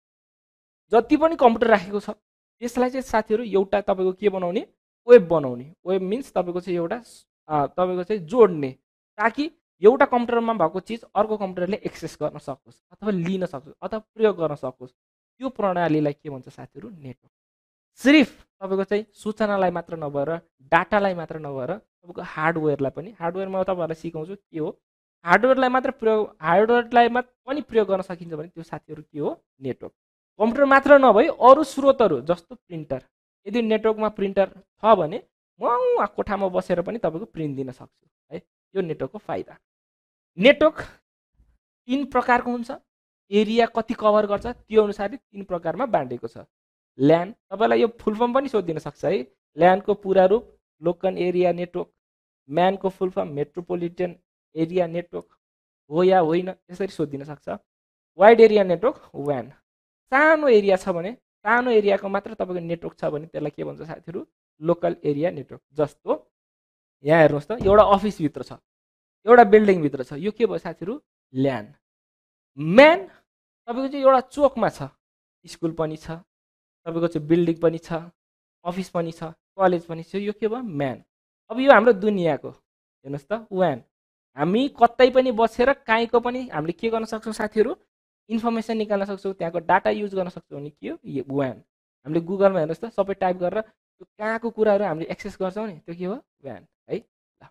जति पनि कम्प्युटर राखेको छ त्यसलाई चाहिँ साथीहरू एउटा तपाईँको के बनाउने, वेब बनाउने। वेब मिन्स तपाईँको चाहिँ एउटा तपाईँको चाहिँ जोड्ने, ताकि एउटा कम्प्युटरमा भएको चिज अर्को कम्प्युटरले एक्सेस गर्न सकोस् अथवा लिन सकोस् अथवा प्रयोग गर्न सकोस्। त्यो प्रणालीलाई के भन्छ साथीहरू? नेटवर्क। सिर्फ तपाईँको चाहिँ सूचनालाई मात्र नभएर, डाटालाई मात्र नभएर तपाईँको हार्डवेयरलाई पनि, हार्डवेयर म तपाईँहरूलाई सिकाउँछु के हो। हार्डवेयरलाई मात्र प्रयोग हार्डवेयरलाई मात्र पनि प्रयोग गर्न सकिन्छ भने त्यो साथीहरू के हो? नेटवर्क। कम्प्युटर मात्र नभई अरू स्रोतहरू जस्तो प्रिन्टर, यदि नेटवर्कमा प्रिन्टर छ भने म उहाँ कोठामा बसेर पनि तपाईँको प्रिन्ट दिन सक्छु है। यो नेटवर्कको फाइदा। नेटवर्क तीन प्रकारको हुन्छ। एरिया कति कभर गर्छ त्यो अनुसारले तीन प्रकारमा बाँडेको छ। ल्यान, तपाईँलाई यो फुल फर्म पनि सोधिदिन सक्छ है। ल्यानको पुरा रूप लोकल एरिया नेटवर्क। म्यानको full form metropolitan area network हो या होइन यसरी सोधिदिन सक्छ। वाइड एरिया नेटवर्क व्यान। सानो एरिया छ भने, सानो एरियाको मात्र तपाईँको नेटवर्क छ भने त्यसलाई के भन्छ साथीहरू? Local area network. जस्तो यहाँ हेर्नुहोस् त, एउटा अफिसभित्र छ, एउटा बिल्डिङभित्र छ, यो के भयो साथीहरू? ल्यान। म्यान तपाईँको चाहिँ एउटा चोकमा छ, स्कुल पनि छ, तपाईँको चाहिँ बिल्डिङ पनि छ, अफिस पनि छ, कलेज पनि छ, यो के भयो? म्यान। अब यो हाम्रो दुनियाँको हेर्नुहोस् त व्यान। हामी कतै पनि बसेर काहीँको पनि हामीले के गर्न सक्छौँ साथीहरू? इन्फर्मेसन निकाल्न सक्छौँ, त्यहाँको डाटा युज गर्न सक्छौँ भने के हो? यो व्यान। हामीले गुगलमा हेर्नुहोस् त सबै टाइप गरेर त्यो कहाँको कुराहरू हामीले एक्सेस गर्छौँ नि त्यो के हो? व्यान है। ल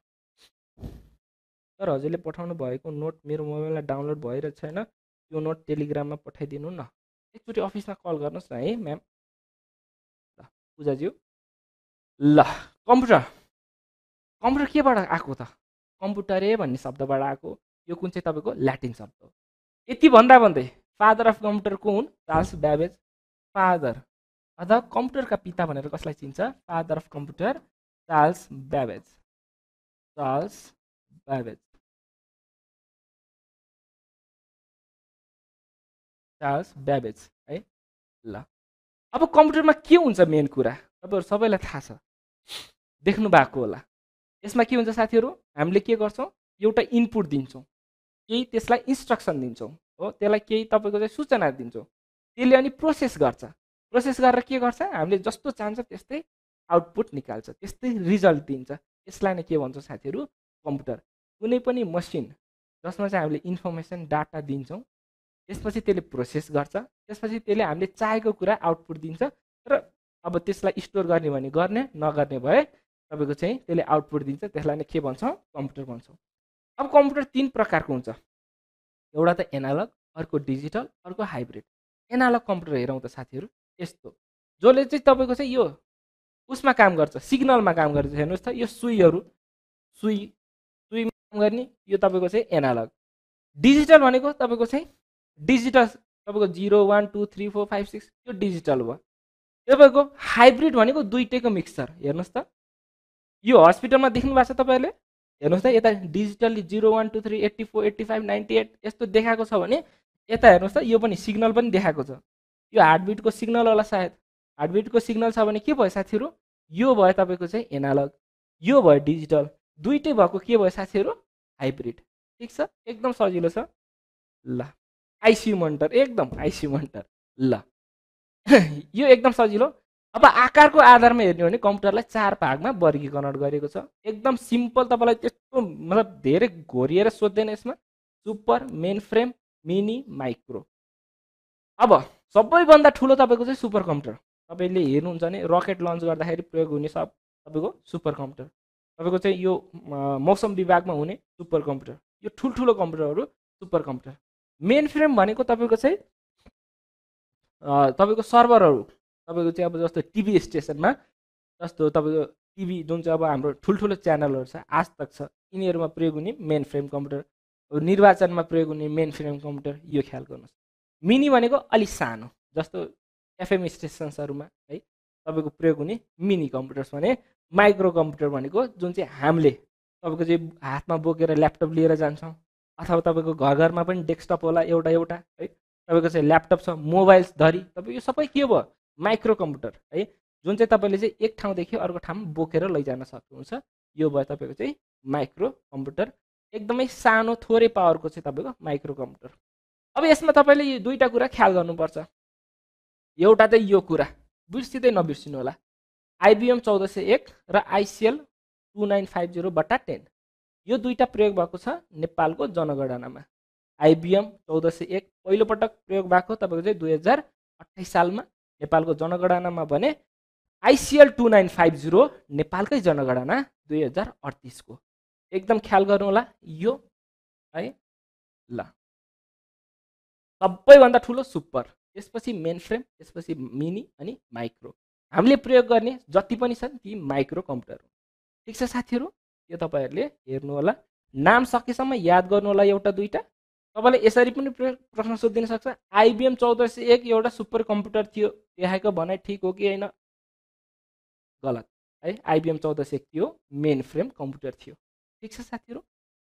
सर हजुरले पठाउनु भएको नोट मेरो मोबाइलमा डाउनलोड भइरहेको छैन, त्यो नोट टेलिग्राममा पठाइदिनु न। एकचोटि अफिसमा कल गर्नुहोस् न है म्याम। ल पूजाज्यू। ल कम्प्युटर। कम्प्युटर केबाट आएको त? कम्प्युटरे भन्ने शब्दबाट आएको। यो कुन चाहिँ तपाईँको ल्याटिन शब्द हो। यति भन्दा भन्दै फादर अफ कम्प्युटर को हुन्? चार्ल्स ब्याबेज। फादर अथवा कम्प्युटरका पिता भनेर कसलाई चिन्छ? Father of computer Charles Babbage. Charles Babbage. Charles Babbage है। ल अब कम्प्युटरमा के हुन्छ मेन कुरा तपाईँहरू सबैलाई थाहा छ, देख्नु भएको होला। यसमा के हुन्छ साथीहरू? हामीले के गर्छौँ? एउटा इनपुट दिन्छौँ, केही त्यसलाई इन्स्ट्रक्सन दिन्छौँ हो, त्यसलाई केही तपाईँको चाहिँ सूचना दिन्छौँ, त्यसले अनि प्रोसेस गर्छ। प्रोसेस गरेर के गर्छ? हामीले जस्तो चाहन्छ त्यस्तै आउटपुट निकाल्छ, त्यस्तै रिजल्ट दिन्छ। यसलाई नै के भन्छ साथीहरू? कम्प्युटर। कुनै पनि मसिन जसमा चाहिँ हामीले इन्फर्मेसन डाटा दिन्छौँ, त्यसपछि त्यसले प्रोसेस गर्छ, त्यसपछि त्यसले हामीले चाहेको कुरा आउटपुट दिन्छ र अब त्यसलाई स्टोर गर्ने भने गर्ने, नगर्ने भए तपाईँको चाहिँ त्यसले आउटपुट दिन्छ। त्यसलाई नै के भन्छौँ? कम्प्युटर भन्छौँ। अब कम्प्युटर तिन प्रकारको हुन्छ, एउटा त एनालग, अर्को डिजिटल, अर्को हाइब्रिड। एनालग कम्प्युटर हेरौँ त साथीहरू, यस्तो जसले चाहिँ तपाईँको चाहिँ यो उसमा काम गर्छ, सिग्नलमा काम गर्छ। हेर्नुहोस् त यो सुईहरू, सुई सुईमा काम गर्ने, यो तपाईँको चाहिँ एनालग। डिजिटल भनेको तपाईँको चाहिँ डिजिटल, तपाईँको zero one two three four five six यो डिजिटल भयो। तपाईँको हाइब्रिड भनेको दुइटैको मिक्सचर। हेर्नुहोस् त यो हस्पिटलमा देख्नु भएको छ तपाईँहरूले, हेर्नुहोस् त यता digitally zero one two three eighty four eighty five ninety eight यस्तो देखाएको छ भने यता हेर्नुहोस् त, यो पनि सिग्नल पनि देखाएको छ। यो हार्टबिटको सिग्नल होला सायद। हार्टबिटको सिग्नल छ भने के भयो साथीहरू? यो भयो तपाईँको चाहिँ एनालग, यो भयो डिजिटल, दुइटै भएको के भयो साथीहरू? हाइब्रिड। ठिक छ, एकदम सजिलो छ। ल आइसियु मोनिटर, एकदम आइसियु मोनिटर। ल यो एकदम सजिलो। अब आकारको आधारमा हेर्ने हो भने कम्प्युटरलाई चार भागमा वर्गीकरण गरेको छ। एकदम सिम्पल, तपाईँलाई त्यस्तो मतलब धेरै घोरिएर सोध्दैन यसमा। Super, mainframe, mini, micro. अब सबैभन्दा ठुलो तपाईँको चाहिँ सुपर कम्प्युटर। तपाईँले हेर्नुहुन्छ भने रकेट लन्च गर्दाखेरि प्रयोग हुने सब तपाईँको सुपर कम्प्युटर। तपाईँको चाहिँ यो मौसम विभागमा हुने सुपर कम्प्युटर, यो ठुल्ठुलो कम्प्युटरहरू सुपर कम्प्युटर। मेन फ्रेम भनेको तपाईँको चाहिँ तपाईँको सर्भरहरू, तपाईँको चाहिँ अब जस्तो टिभी स्टेसनमा जस्तो तपाईँको टिभी जुन चाहिँ अब हाम्रो ठुल्ठुलो च्यानलहरू छ, आज तक छ, यिनीहरूमा प्रयोग हुने मेन फ्रेम कम्प्युटर। निर्वाचनमा प्रयोग हुने मेन फ्रेम कम्प्युटर, यो ख्याल गर्नुहोस्। मिनी भनेको अलिक सानो, जस्तो एफएम स्टेसन्सहरूमा है तपाईँको प्रयोग हुने मिनी कम्प्युटर्स भने। माइक्रो कम्प्युटर भनेको जुन चाहिँ हामीले तपाईँको चाहिँ हातमा बोकेर ल्यापटप लिएर जान्छौँ, अथवा तपाईँको घर घरमा पनि डेस्कटप होला एउटा एउटा है, तपाईँको चाहिँ ल्यापटप छ, मोबाइल्स धरी, तपाईँ यो सबै के भयो? माइक्रो कम्प्युटर है, जुन चाहिँ तपाईँले चाहिँ एक ठाउँदेखि अर्को ठाउँ बोकेर लैजान सक्नुहुन्छ। यो भयो तपाईँको चाहिँ माइक्रो कम्प्युटर। एकदमै सानो थोरै पावरको चाहिँ तपाईँको माइक्रो कम्प्युटर। अब यसमा तपाईँले यो दुईवटा कुरा ख्याल गर्नुपर्छ। एउटा चाहिँ यो कुरा बिर्सिँदै नबिर्सिनु होला, आइबिएम चौध सय एक र ICL two nine five zero बट्टा टेन, यो दुईवटा प्रयोग भएको छ नेपालको जनगणनामा। आइबिएम चौध सय एक पहिलोपटक प्रयोग भएको तपाईँको चाहिँ दुई हजार अठाइस सालमा नेपालको जनगणनामा भने ICL two nine five zero नेपालकै जनगणना दुई हजार अडतिसको। एकदम ख्याल गर्नु होला यो है। ल सबैभन्दा ठुलो सुपर, त्यसपछि मेन फ्रेम, त्यसपछि मिनी अनि माइक्रो। हामीले प्रयोग गर्ने जति पनि छन् ती माइक्रो कम्प्युटर हो। ठिक छ साथीहरू, यो तपाईँहरूले हेर्नु होला। नाम सकेसम्म याद गर्नु होला एउटा दुईवटा। तपाईँले यसरी पनि प्रश्न सोधिदिन सक्छ, आइबिएम चौध सय एक एउटा सुपर कम्प्युटर थियो, देखाएको भनाइ ठिक हो कि होइन? गलत है, आइबिएम चौध सय एक थियो मेन फ्रेम कम्प्युटर थियो। ठिक छ साथीहरू।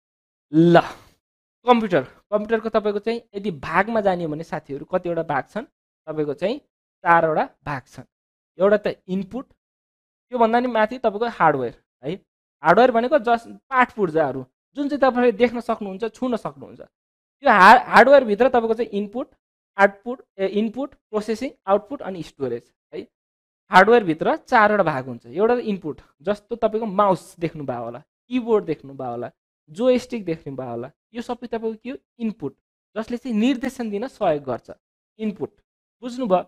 ल कम्प्युटर कम्प्युटरको तपाईँको चाहिँ यदि भागमा जाने हो भने साथीहरू कतिवटा भाग छन्? तपाईँको चाहिँ चारवटा भाग छन्। एउटा त इनपुट, त्योभन्दा नि माथि तपाईँको हार्डवेयर है। हार्डवेयर भनेको जस पाठ पूर्जाहरू जुन चाहिँ तपाईँले देख्न सक्नुहुन्छ, छुन सक्नुहुन्छ। त्यो हा हार्डवेयरभित्र तपाईँको चाहिँ इनपुट, आउटपुट, ए इनपुट, प्रोसेसिङ, आउटपुट अनि स्टोरेज है। हार्डवेयरभित्र चारवटा भाग हुन्छ। एउटा इनपुट, जस्तो तपाईँको माउस देख्नुभयो होला, किबोर्ड देख्नुभयो होला, जोयस्टिक देख्नुभयो होला, यो सबै तपाईँको के हो? इनपुट, जसले चाहिँ निर्देशन दिन सहयोग गर्छ। इनपुट बुझ्नुभयो?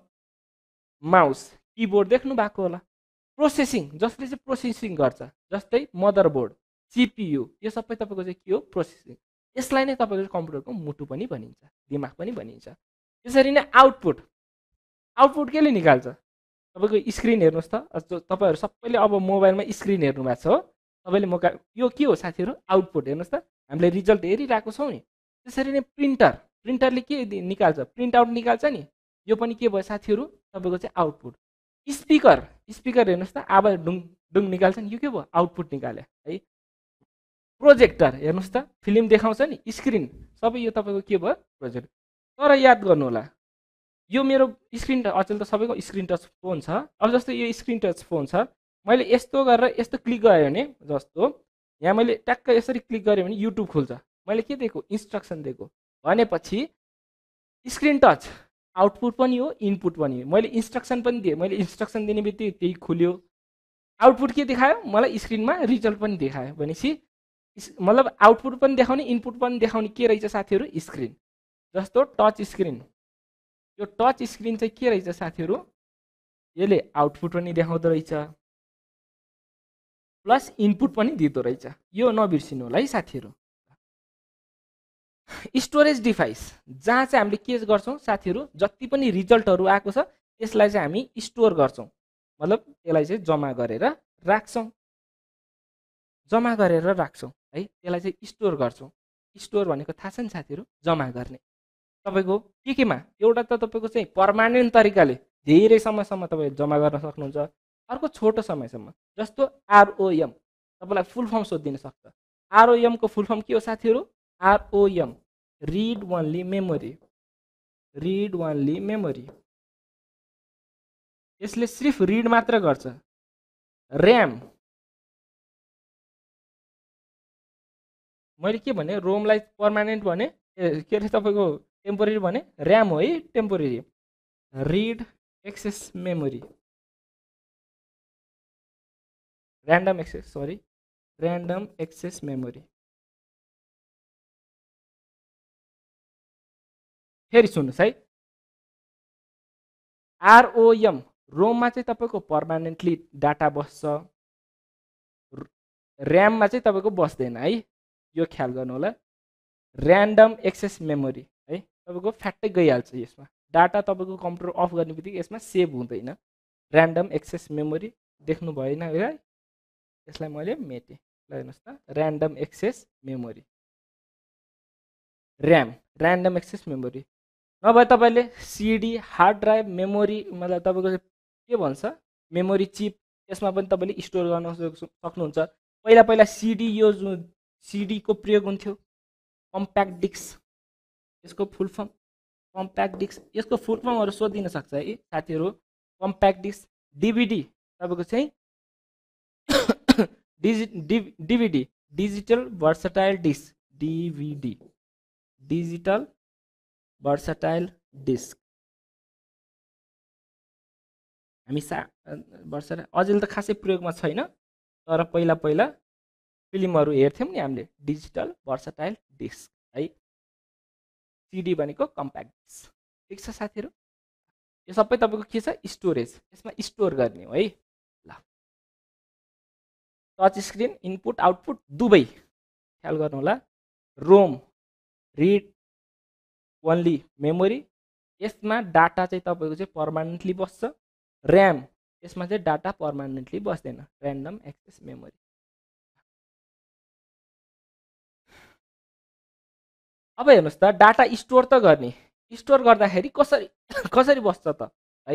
माउस, किबोर्ड देख्नु भएको होला। प्रोसेसिङ, जसले चाहिँ प्रोसेसिङ गर्छ, जस्तै मदरबोर्ड, सिपियु, यो सबै तपाईँको चाहिँ के हो? प्रोसेसिङ। यसलाई नै तपाईँको कम्प्युटरको मुटु पनि भनिन्छ, दिमाग पनि भनिन्छ। त्यसरी नै आउटपुट, आउटपुट केले निकाल्छ? तपाईँको स्क्रिन हेर्नुहोस् त, तपाईँहरू सबैले अब मोबाइलमा स्क्रिन हेर्नु भएको छ हो, तपाईँले मोका यो के हो साथीहरू? आउटपुट। हेर्नुहोस् त, हामीले रिजल्ट हेरिरहेको छौँ नि। त्यसरी नै प्रिन्टर, प्रिन्टरले के निकाल्छ? प्रिन्ट आउट निकाल्छ नि, यो पनि के भयो साथीहरू? तपाईँको चाहिँ आउटपुट। स्पिकर, स्पिकर हेर्नुहोस् त, आवाज डुङ डुङ निकाल्छ नि, यो के भयो? आउटपुट निकाल्यो है। प्रोजेक्टर हेर्नुहोस् त, फिल्म देखाउँछ नि, स्क्रिन, सबै यो तपाईँको के भयो? प्रोजेक्ट। तर याद गर्नु होला, यो मेरो स्क्रिन अचेल त सबैको स्क्रिन टच फोन छ। अब जस्तो यो स्क्रिन टच फोन छ, मैले यस्तो गरेर यस्तो क्लिक गरेँ भने, जस्तो यहाँ मैले ट्याक्क यसरी क्लिक गरेँ भने युट्युब खुल्छ। मैले के दिएको? इन्स्ट्रक्सन दिएको। भनेपछि स्क्रिन टच आउटपुट पनि हो, इनपुट पनि हो। मैले इन्स्ट्रक्सन पनि दिएँ, मैले इन्स्ट्रक्सन दिने बित्तिकै त्यही खुल्यो। आउटपुट के देखायो? मलाई स्क्रिनमा रिजल्ट पनि देखायो। भनेपछि मतलब आउटपुट पनि देखाउने, इनपुट पनि देखाउने के रहेछ साथीहरू? स्क्रिन। जस्तो टच स्क्रिन, यो टच स्क्रिन चाहिँ के रहेछ साथीहरू? यसले आउटपुट पनि देखाउँदो रहेछ प्लस इनपुट पनि दिँदो रहेछ। यो नबिर्सिनु होला है साथीहरू। स्टोरेज डिभाइस, जहाँ चाहिँ हामीले के गर्छौँ साथीहरू? जति पनि रिजल्टहरू आएको छ त्यसलाई चाहिँ हामी स्टोर गर्छौँ, मतलब त्यसलाई चाहिँ जम्मा गरेर राख्छौँ, जम्मा गरेर राख्छौँ है, त्यसलाई चाहिँ स्टोर गर्छौँ। स्टोर भनेको थाहा छ नि साथीहरू? जम्मा गर्ने। तपाईँको के केमा? एउटा त तपाईँको चाहिँ पर्मानेन्ट तरिकाले धेरै समयसम्म तपाईँ जम्मा गर्न सक्नुहुन्छ, अर्को छोटो समयसम्म। जस्तो आरओएम, तपाईँलाई फुल फर्म सोधिदिन सक्छ। आरओएमको फुल फर्म के हो साथीहरू? ROM, read only memory. Read only memory. यसले सिर्फ रिड मात्र गर्छ। ऱ्याम मैले के भने रोमलाई पर्मानेन्ट भने के अरे तपाईँको टेम्पोरेरी भने ऱ्याम हो है temporary. Read access memory random access sorry random access memory. फेरि सुन्नुहोस् है आरओएम रोममा चाहिँ तपाईँको पर्मानेन्टली डाटा बस्छ, ऱ्याममा चाहिँ तपाईँको बस्दैन है, यो ख्याल गर्नु होला। ऱ्यान्डम एक्सेस मेमोरी है तपाईँको फ्याक्टै गइहाल्छ यसमा, डाटा तपाईँको कम्प्युटर अफ गर्ने बित्तिकै यसमा सेभ हुँदैन। ऱ्यान्डम एक्सेस मेमोरी देख्नु भएन है, यसलाई मैले मेटेँ ल हेर्नुहोस् त। Random access memory RAM random access memory. नभए तपाईँले सिडी हार्ड ड्राइभ मेमोरी मतलब तपाईँको के भन्छ मेमोरी चिप यसमा पनि तपाईँले स्टोर गर्न सक्नुहुन्छ। पहिला पहिला सिडी यो जुन सिडीको प्रयोग हुन्थ्यो, कम्प्याक्ट डिस्क यसको फुल फर्म कम्प्याक्ट डिस्क, यसको फुल फर्महरू सोधिन सक्छ है साथीहरू। कम्प्याक्ट डिस्क डिभिडी तपाईँको चाहिँ डिजि DVD digital versatile disc DVD digital versatile disc. हामी सा भर्सटाइल अझै त खासै प्रयोगमा छैन, तर पहिला पहिला फिल्महरू हेर्थ्यौँ नि हामीले डिजिटल भर्सटाइल डिस्क है। सिडी भनेको कम्प्याक्ट डिस्क। ठिक छ साथीहरू, यो सबै तपाईँको के छ स्टोरेज, यसमा स्टोर गर्ने हो है। ल टच स्क्रिन इनपुट आउटपुट दुवै ख्याल गर्नु होला। रोम रिड ओन्ली मेमोरी, यसमा डाटा चाहिँ तपाईँको चाहिँ पर्मानेन्टली बस्छ। ऱ्याम यसमा चाहिँ डाटा पर्मानेन्टली बस्दैन, ऱ्यान्डम एक्सेस मेमोरी। अब हेर्नुहोस् त डाटा स्टोर त गर्ने, स्टोर गर्दाखेरि कसरी कसरी बस्छ त है।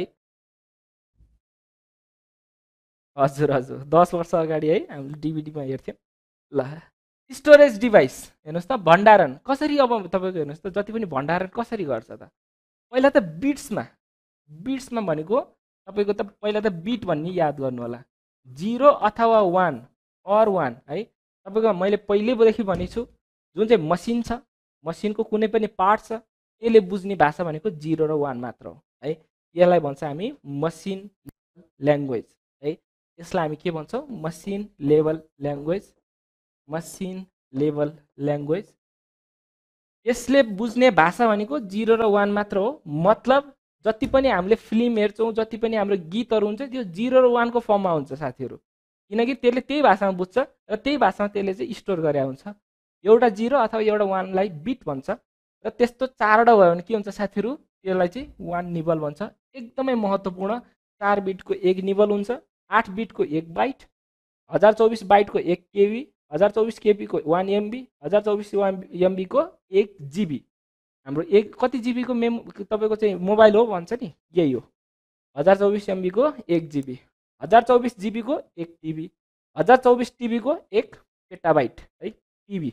हजुर हजुर दस वर्ष अगाडि है हामीले डिभिडीमा हेर्थ्यौँ। ल स्टोरेज डिभाइस हेर्नुहोस् त भण्डारण कसरी, अब तपाईँको हेर्नुहोस् त जति पनि भण्डारण कसरी गर्छ त। पहिला त बिट्समा बिट्समा भनेको तपाईँको त पहिला त बिट भन्ने याद गर्नु होला, जिरो अथवा वान अर वान है। तपाईँको मैले पहिल्यैदेखि भनेको छु जुन चाहिँ मसिन छ, मसिनको कुनै पनि पार्ट छ यसले बुझ्ने भाषा भनेको जिरो र वान मात्र हो है। यसलाई भन्छ हामी मसिन ल्याङ्ग्वेज है। यसलाई हामी के भन्छौँ machine level language, machine level language. यसले बुझ्ने भाषा भनेको जिरो र वान मात्र हो। मतलब जति पनि हामीले फिल्म हेर्छौँ, जति पनि हाम्रो गीतहरू हुन्छ त्यो जिरो र वानको फर्ममा हुन्छ साथीहरू, किनकि त्यसले त्यही भाषामा बुझ्छ र त्यही भाषामा त्यसले चाहिँ स्टोर गरे हुन्छ। एउटा जिरो अथवा एउटा वानलाई बिट भन्छ र त्यस्तो चारवटा भयो भने के हुन्छ साथीहरू, त्यसलाई चाहिँ वान निबल भन्छ। एकदमै महत्त्वपूर्ण, चार बिटको एक निबल हुन्छ, आठ बिटको एक बाइट, हजार चौबिस बाइटको एक केबी, हजार चौबिस केबीको वान एमबी, हजार चौबिस वान एमबीको एक जिबी। हाम्रो एक कति जिबीको मेम तपाईँको चाहिँ मोबाइल हो भन्छ नि, यही हो हजार चौबिस एमबीको एक जिबी, हजार चौबिस जिबीको एक टिबी, हजार चौबिस टिबीको एक पेटाबाइट है। टिबी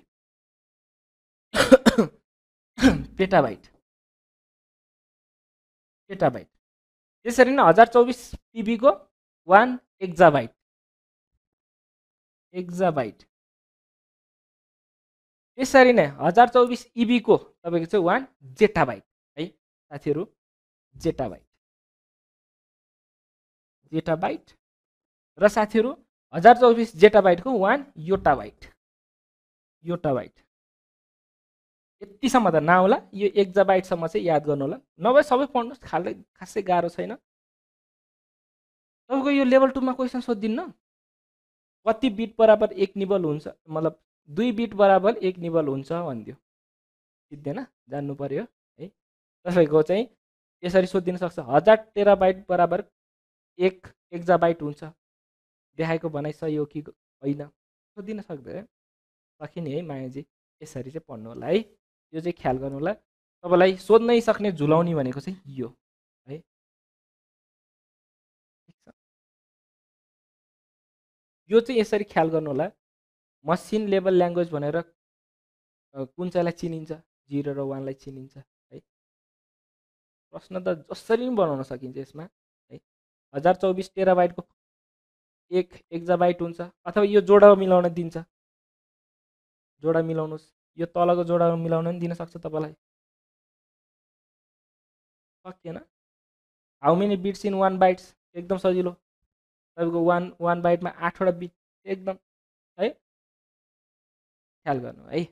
पेटाबाइट पेटाबाइट त्यसरी नै हजार चौबिस टिबीको वान एक्जाबाइट एक्जाबाइट। त्यसरी नै हजार चौबिस इबीको तपाईँको चाहिँ वान जेटाबाइट है साथीहरू, जेटाबाइट जेटाबाइट। र साथीहरू हजार चौबिस जेटाबाइटको वान योटाबाइट योटाबाइट। यतिसम्म त नआउला, यो एक्जाबाइटसम्म चाहिँ याद गर्नु होला, नभए सबै पढ्नुहोस्, खालै खासै गाह्रो छैन। तपाईँको यो लेभल टूमा क्वेसन सोधिदिन्न कति बिट बराबर एक निबल हुन्छ, मतलब दुई बिट बराबर एक निबल हुन्छ भनिदियो, सिद्धिएन जान्नु पर्यो है। तपाईँको चाहिँ यसरी सोधिदिन सक्छ, हजार टेराबाइट बराबर एक एक्जाबाइट हुन्छ, देखाएको भनाइ सही हो कि होइन सोधिन सक्दैन, सकिने है मायाजी। यसरी चाहिँ पढ्नु होला है, यो चाहिँ ख्याल गर्नु होला। तपाईँलाई सोध्नै सक्ने झुलाउने भनेको चाहिँ यो है। यो चाहिँ यसरी ख्याल गर्नु होला, मसिन लेभल ल्याङ्ग्वेज भनेर कुन चाहिँलाई चिनिन्छ, जिरो र वानलाई चिनिन्छ है। प्रश्न त जसरी पनि बनाउन सकिन्छ यसमा है। हजार चौबिस टेराबाइटको एक एक्जाबाइट हुन्छ, अथवा यो जोडा मिलाउन दिन्छ, जोडा मिलाउनुहोस्, यो तलको जोडा मिलाउन पनि दिन सक्छ तपाईँलाई, सकिएन। How many bits in one bytes, एकदम सजिलो, तपाईँको वान वान बाइटमा आठवटा बिट, एकदम है, ख्याल गर्नु है।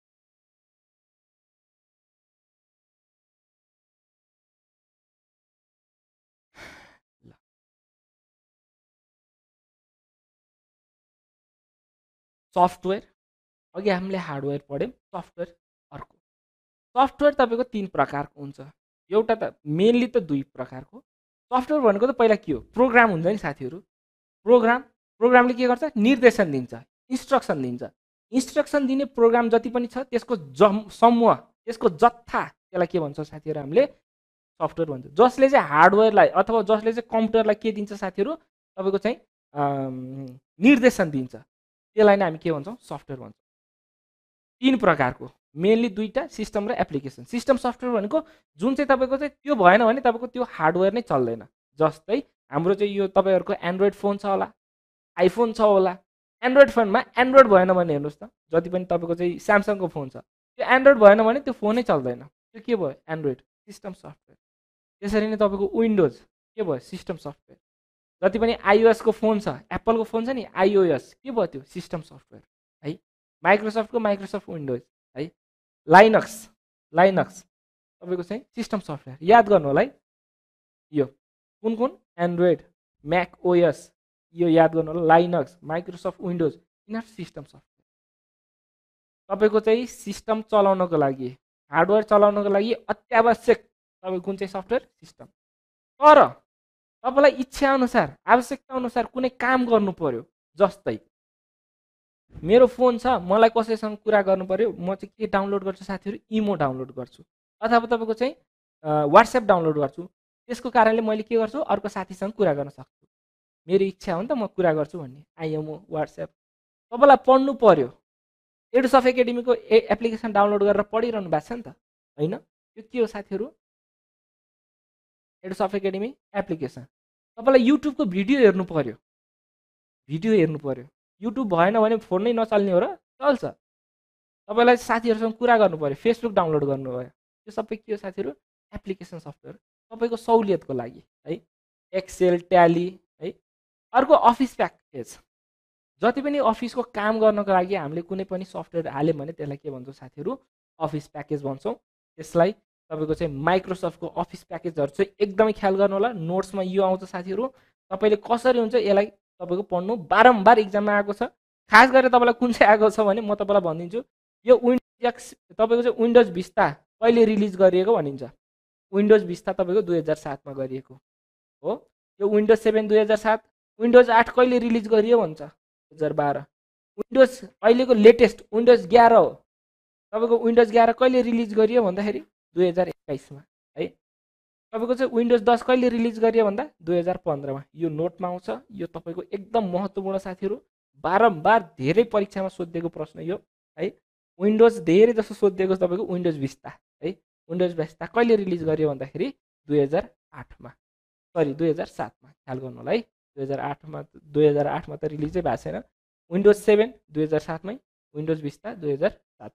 सफ्टवेयर, अघि हामीले हार्डवेयर पढ्यौँ, सफ्टवेयर अर्को। सफ्टवेयर तपाईँको तीन प्रकारको हुन्छ, एउटा त मेनली त दुई प्रकारको। सफ्टवेयर भनेको त पहिला के हो, प्रोग्राम हुन्छ नि साथीहरू, प्रोग्राम, प्रोग्रामले के गर्छ, निर्देशन दिन्छ, इन्स्ट्रक्सन दिन्छ। इन्स्ट्रक्सन दिने प्रोग्राम जति पनि छ त्यसको जम समूह, त्यसको जत्था, त्यसलाई के भन्छ साथीहरू, हामीले सफ्टवेयर भन्छ। जसले चाहिँ हार्डवेयरलाई अथवा जसले चाहिँ कम्प्युटरलाई के दिन्छ साथीहरू, तपाईँको चाहिँ निर्देशन दिन्छ, त्यसलाई नै हामी के भन्छौँ, सफ्टवेयर भन्छौँ। तीन प्रकारको, मेनली दुईटा, सिस्टम र एप्लिकेसन। सिस्टम सफ्टवेयर भनेको जुन चाहिँ तपाईँको चाहिँ त्यो भएन भने तपाईँको त्यो हार्डवेयर नै चल्दैन। जस्तै हाम्रो चाहिँ यो तपाईँहरूको एन्ड्रोइड फोन छ होला, आइफोन छ होला, एन्ड्रोइड फोनमा एन्ड्रोइड भएन भने हेर्नुहोस् त, जति पनि तपाईँको चाहिँ स्यामसङको फोन छ, त्यो एन्ड्रोइड भएन भने त्यो फोनै चल्दैन, त्यो के भयो, एन्ड्रोइड, सिस्टम सफ्टवेयर। त्यसरी नै तपाईँको विन्डोज के भयो, सिस्टम सफ्टवेयर। जति पनि आइओएसको फोन छ, एप्पलको फोन छ नि, आइओएस के भयो, त्यो सिस्टम सफ्टवेयर है। माइक्रोसफ्टको माइक्रोसफ्ट विन्डोज है। लाइनक्स, लाइनक्स तपाईँको चाहिँ सिस्टम सफ्टवेयर, याद गर्नु होला है। यो कुन कुन, एन्ड्रोइड, म्याक ओएस, यो याद गर्नु होला, लाइनक्स, माइक्रोसफ्ट विन्डोज, यिनीहरू सिस्टम सफ्टवेयर। तपाईँको चाहिँ सिस्टम चलाउनको लागि, हार्डवेयर चलाउनको लागि अत्यावश्यक तपाईँ कुन चाहिँ सफ्टवेयर, सिस्टम। तर तपाईँलाई इच्छा अनुसार, आवश्यकता अनुसार कुनै काम गर्नु पर्यो, जस्तै मेरो फोन छ, मलाई कसैसँग कुरा गर्नु पर्यो, म चाहिँ के डाउनलोड गर्छु साथीहरू, इमो डाउनलोड गर्छु, अथवा तपाईँको चाहिँ वाट्सएप डाउनलोड गर्छु। त्यसको कारणले मैले के गर्छु, अर्को साथीसँग कुरा गर्न सक्छु, मेरो इच्छा हो नि त, म कुरा गर्छु भन्ने, आइएमओ, वाट्सएप। तपाईँलाई पढ्नु पर्यो, एडुसफ एकाडेमीको ए एप्लिकेसन डाउनलोड गरेर पढिरहनु भएको छ नि त, होइन? यो के हो साथीहरू, एडुसफ एकाडेमी एप्लिकेसन। तपाईँलाई युट्युबको भिडियो हेर्नु पर्यो, भिडियो हेर्नु पर्यो, युट्युब भएन भने फोन नै नचल्ने हो र, चल्छ। तपाईँलाई साथीहरूसँग कुरा गर्नु पर्यो, फेसबुक डाउनलोड गर्नु भयो, यो सबै के हो साथीहरू, एप्लिकेसन सफ्टवेयर, तपाईँको सहुलियतको लागि है। एक्सेल, ट्याली है। अर्को अफिस प्याकेज, जति पनि अफिसको काम गर्नको लागि हामीले कुनै पनि सफ्टवेयर हाल्यौँ भने त्यसलाई के भन्छौँ साथीहरू, अफिस प्याकेज भन्छौँ। त्यसलाई तपाईँको चाहिँ माइक्रोसफ्टको अफिस प्याकेजहरू चाहिँ एकदमै ख्याल गर्नु होला, नोट्समा यो आउँछ साथीहरू, तपाईँले कसरी हुन्छ यसलाई तपाईँको पढ्नु, बारम्बार इक्जाममा आएको छ। खास गरेर तपाईँलाई कुन चाहिँ आएको छ भने म तपाईँलाई भनिदिन्छु, यो विन्डोज एक्स तपाईँको चाहिँ विन्डोज भिस्ता कहिले रिलिज गरिएको भनिन्छ, विन्डोज भिस्ता तपाईँको दुई हजार सातमा गरिएको हो। यो विन्डोज सेभेन दुई हजार सात, विन्डोज आठ कहिले रिलिज गरियो भन्छ, दुई हजार बाह्र। विन्डोज अहिलेको लेटेस्ट विन्डोज एघार हो, तपाईँको विन्डोज एघार कहिले रिलिज गरियो भन्दाखेरि दुई हजार एक्काइसमा है। तपाईँको चाहिँ विन्डोज दस कहिले रिलिज गरियो भन्दा दुई हजार पन्ध्रमा। यो नोटमा आउँछ, यो तपाईँको एकदम महत्त्वपूर्ण साथीहरू, बारम्बार धेरै परीक्षामा सोधिएको प्रश्न यो है। विन्डोज धेरै जसो सोधिएको तपाईँको विन्डोज भिस्ता है, विन्डोज भिस्ता कहिले रिलिज गरियो भन्दाखेरि दुई हजार आठमा, सरी दुई हजार सातमा, ख्याल गर्नु होला है। दुई हजार आठमा दुई हजार आठमा त रिलिजै भएको छैन। विन्डोज सेभेन दुई हजार सातमै, विन्डोज भिस्ता दुई हजार सात,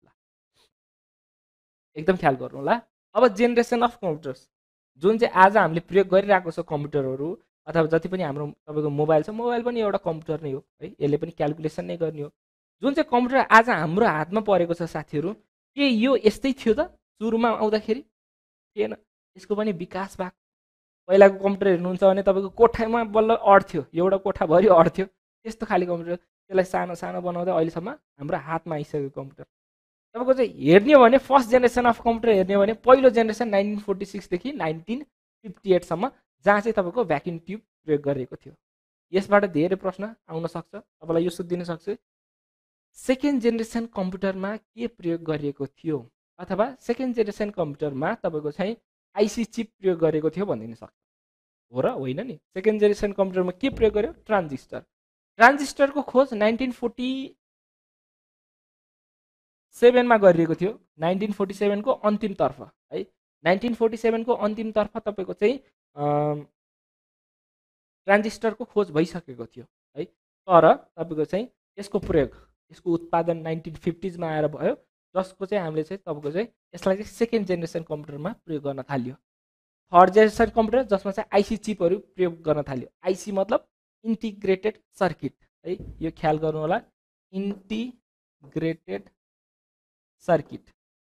एकदम ख्याल गर्नु होला। अब जेनेरेसन अफ कम्प्युटर्स, जुन चाहिँ आज हामीले प्रयोग गरिरहेको छ कम्प्युटरहरू, अथवा जति पनि हाम्रो तपाईँको मोबाइल छ, मोबाइल पनि एउटा कम्प्युटर नै हो है, यसले पनि क्यालकुलेसन नै गर्ने हो। जुन चाहिँ कम्प्युटर आज हाम्रो हातमा परेको छ साथीहरू, के यो यस्तै थियो त सुरुमा आउँदाखेरि? थिएन, यसको पनि विकास भएको। पहिलाको कम्प्युटर हेर्नुहुन्छ भने तपाईँको कोठामा बल्ल अड्थ्यो, एउटा कोठाभरि अड्थ्यो, त्यस्तो खाले कम्प्युटर, त्यसलाई सानो सानो बनाउँदा अहिलेसम्म हाम्रो हातमा आइसक्यो कम्प्युटर। तपाईँको चाहिँ हेर्ने हो भने फर्स्ट जेनेरेसन अफ कम्प्युटर हेर्ने हो भने पहिलो जेनेरेसन नाइन्टिन फोर्टी सिक्सदेखि नाइन्टिन फिफ्टी एटसम्म, जहाँ चाहिँ तपाईँको भ्याक्युम ट्युब प्रयोग गरिएको थियो। यसबाट धेरै प्रश्न आउन सक्छ, तपाईँलाई यो सोधिदिन सक्छु, सेकेन्ड जेनेरेसन कम्प्युटरमा के प्रयोग गरिएको थियो, अथवा सेकेन्ड जेनेरेसन कम्प्युटरमा तपाईँको चाहिँ आइसी चिप प्रयोग गरेको थियो भनिदिन सक्छ, हो र होइन नि? सेकेन्ड जेनेरेसन कम्प्युटरमा के प्रयोग गर्यो? ट्रान्जिस्टर। ट्रान्जिस्टरको खोज नाइन्टिन फोर्टी सेभेनमा गरिएको थियो, नाइन्टिन फोर्टी सेभेनको अन्तिमतर्फ है। नाइन्टिन फोर्टी सेभेनको अन्तिमतर्फ तपाईँको चाहिँ ट्रान्जिस्टरको खोज भइसकेको थियो है। तर तपाईँको चाहिँ यसको प्रयोग यसको उत्पादन नाइन्टिन फिफ्टिजमा आएर भयो, जसको चाहिँ हामीले चाहिँ तपाईँको चाहिँ यसलाई चाहिँ सेकेन्ड जेनेरेसन कम्प्युटरमा प्रयोग गर्न थाल्यो। थर्ड जेनेरेसन कम्प्युटर जसमा चाहिँ आइसी चिपहरू प्रयोग गर्न थाल्यो। आइसी मतलब इन्टिग्रेटेड सर्किट है, यो ख्याल गर्नु होला, इन्टिग्रेटेड सर्किट।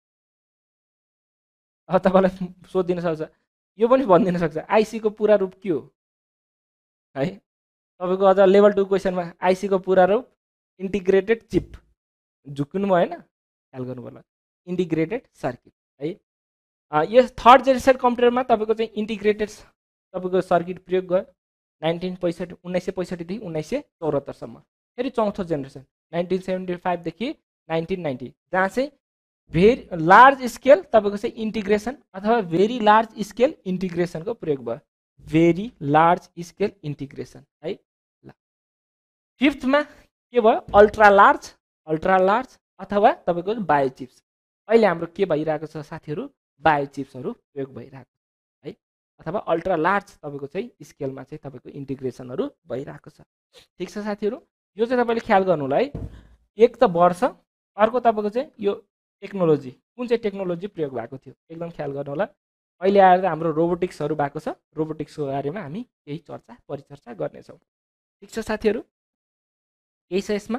अब तपाईँलाई सोधिदिन सक्छ, यो पनि भनिदिन सक्छ आइसी को पूरा रूप के हो है। तपाईँको अझ लेभल टू क्वेसनमा आइसी को पूरा रूप इन्टिग्रेटेड चिप, झुक्नु भएन, ख्याल गर्नु पर्ला, इन्टिग्रेटेड सर्किट है। यो थर्ड जेनेरेसन कम्प्युटरमा तपाईँको चाहिँ इन्टिग्रेटेड तपाईँको सर्किट प्रयोग भयो नाइन्टिन पैँसठी उन्नाइस सय पैँसठीदेखि उन्नाइस सय चौहत्तरसम्म। फेरि चौथो जेनेरेसन नाइन्टिन सेभेन्टी फाइभदेखि नाइन्टिन नाइन्टी, जहाँ चाहिँ भेरी लार्ज स्केल तपाईँको चाहिँ इन्टिग्रेसन अथवा भेरी लार्ज स्केल इन्टिग्रेसनको प्रयोग भयो, भेरी लार्ज स्केल इन्टिग्रेसन है। ल फिफ्थमा के भयो, अल्ट्रा लार्ज अल्ट्रा लार्ज अथवा तपाईँको बायोचिप्स। अहिले हाम्रो के भइरहेको छ साथीहरू, बायोचिप्सहरू प्रयोग भइरहेको है, अथवा अल्ट्रा लार्ज तपाईँको चाहिँ स्केलमा चाहिँ तपाईँको इन्टिग्रेसनहरू भइरहेको छ। ठिक छ साथीहरू, यो चाहिँ तपाईँले ख्याल गर्नु होला है। एक त वर्ष, अर्को तपाईँको चाहिँ यो टेक्नोलोजी, कुन चाहिँ टेक्नोलोजी प्रयोग भएको थियो एकदम ख्याल गर्नु होला। अहिले आएर हाम्रो रोबोटिक्सहरू भएको छ, रोबोटिक्सको बारेमा हामी केही चर्चा परिचर्चा गर्नेछौँ। ठिक छ साथीहरू, केही छ यसमा?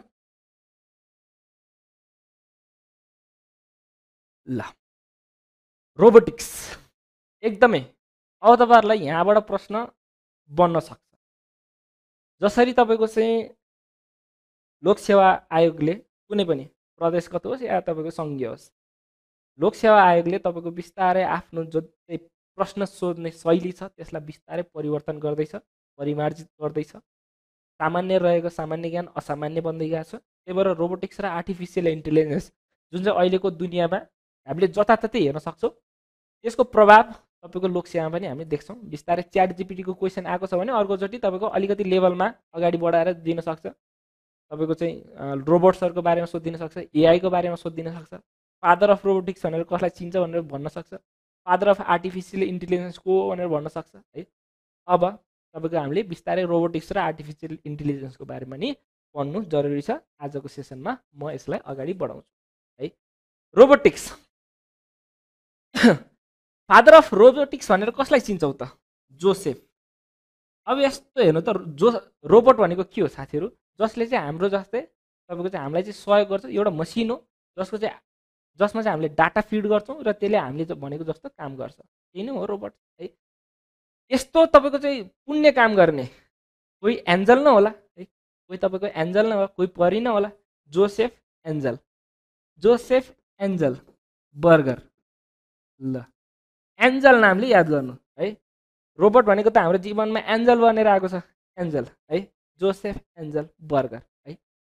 ल रोबोटिक्स एकदमै अब तपाईँहरूलाई यहाँबाट प्रश्न बन्न सक्छ। जसरी तपाईँको चाहिँ लोकसेवा आयोगले कुनै पनि प्रदेशगत होस् या तपाईँको सङ्घीय होस्, लोकसेवा आयोगले तपाईँको बिस्तारै आफ्नो जो प्रश्न सोध्ने शैली छ त्यसलाई बिस्तारै परिवर्तन गर्दैछ, परिमार्जित गर्दैछ। सामान्य रहेको सामान्य ज्ञान असामान्य बन्दै गएको छ। त्यही भएर रोबोटिक्स र आर्टिफिसियल इन्टेलिजेन्स जुन चाहिँ अहिलेको दुनियाँमा हामीले जताततै हेर्न सक्छौँ, त्यसको प्रभाव तपाईँको लोकसेवामा पनि हामीले देख्छौँ। बिस्तारै च्याट जिपिटीको क्वेसन आएको छ भने अर्कोचोटि तपाईँको अलिकति लेभलमा अगाडि बढाएर दिन सक्छ। तपाईँको चाहिँ रोबोट्सहरूको बारेमा सोधिदिन सक्छ, एआईको बारेमा सोधिदिन सक्छ, फादर अफ रोबोटिक्स भनेर कसलाई चिन्छ भनेर भन्न सक्छ, फादर अफ आर्टिफिसियल इन्टेलिजेन्स को भनेर भन्न सक्छ है। अब तपाईँको हामीले बिस्तारै रोबोटिक्स र आर्टिफिसियल इन्टेलिजेन्सको बारेमा नि पढ्नु जरुरी छ। आजको सेसनमा म यसलाई अगाडि बढाउँछु है। रोबोटिक्स, फादर अफ रोबोटिक्स भनेर कसलाई चिन्छौँ त? जोसेफ। अब यस्तो हेर्नु त, जो रोबोट भनेको के हो साथीहरू? जसले चाहिँ हाम्रो जस्तै तपाईँको चाहिँ हामीलाई चाहिँ सहयोग गर्छ, एउटा मसिन हो जसको चाहिँ जसमा चाहिँ हामीले डाटा फिड गर्छौँ र त्यसले हामीले भनेको जस्तो काम गर्छ, त्यही नै हो रोबोट है। यस्तो तपाईँको चाहिँ पुण्य काम गर्ने कोही एन्जल न होला है, कोही तपाईँको एन्जल न होला, कोही परी न होला, Joseph Engel, Joseph Engelberger. ल एन्जल नामले याद गर्नु है। रोबोट भनेको त हाम्रो जीवनमा एन्जल बनेर आएको छ, एन्जल है, जोसेफ एन्जल बर्गर है।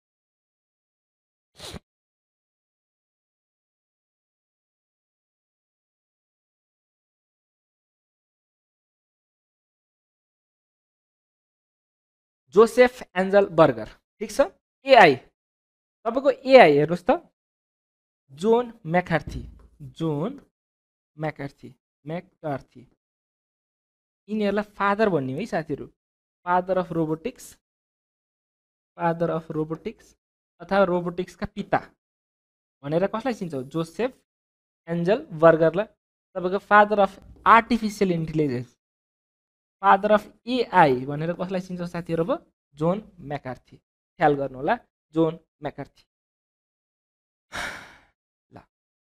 Joseph Engelberger. ठिक छ। एआई, तपाईँको एआई हेर्नुहोस् त, John McCarthy, John McCarthy McCarthy यिनीहरूलाई फादर भन्ने है साथीहरू, father of robotics, father of robotics अथवा रोबोटिक्सका पिता भनेर कसलाई चिन्छौँ? जोसेफ एन्जल बर्गरलाई तपाईँको father of artificial intelligence, father of AI भनेर कसलाई चिन्छौँ साथीहरू? अब जोन मैकार्थी, ख्याल गर्नु होला, जोन मैकार्थी। ल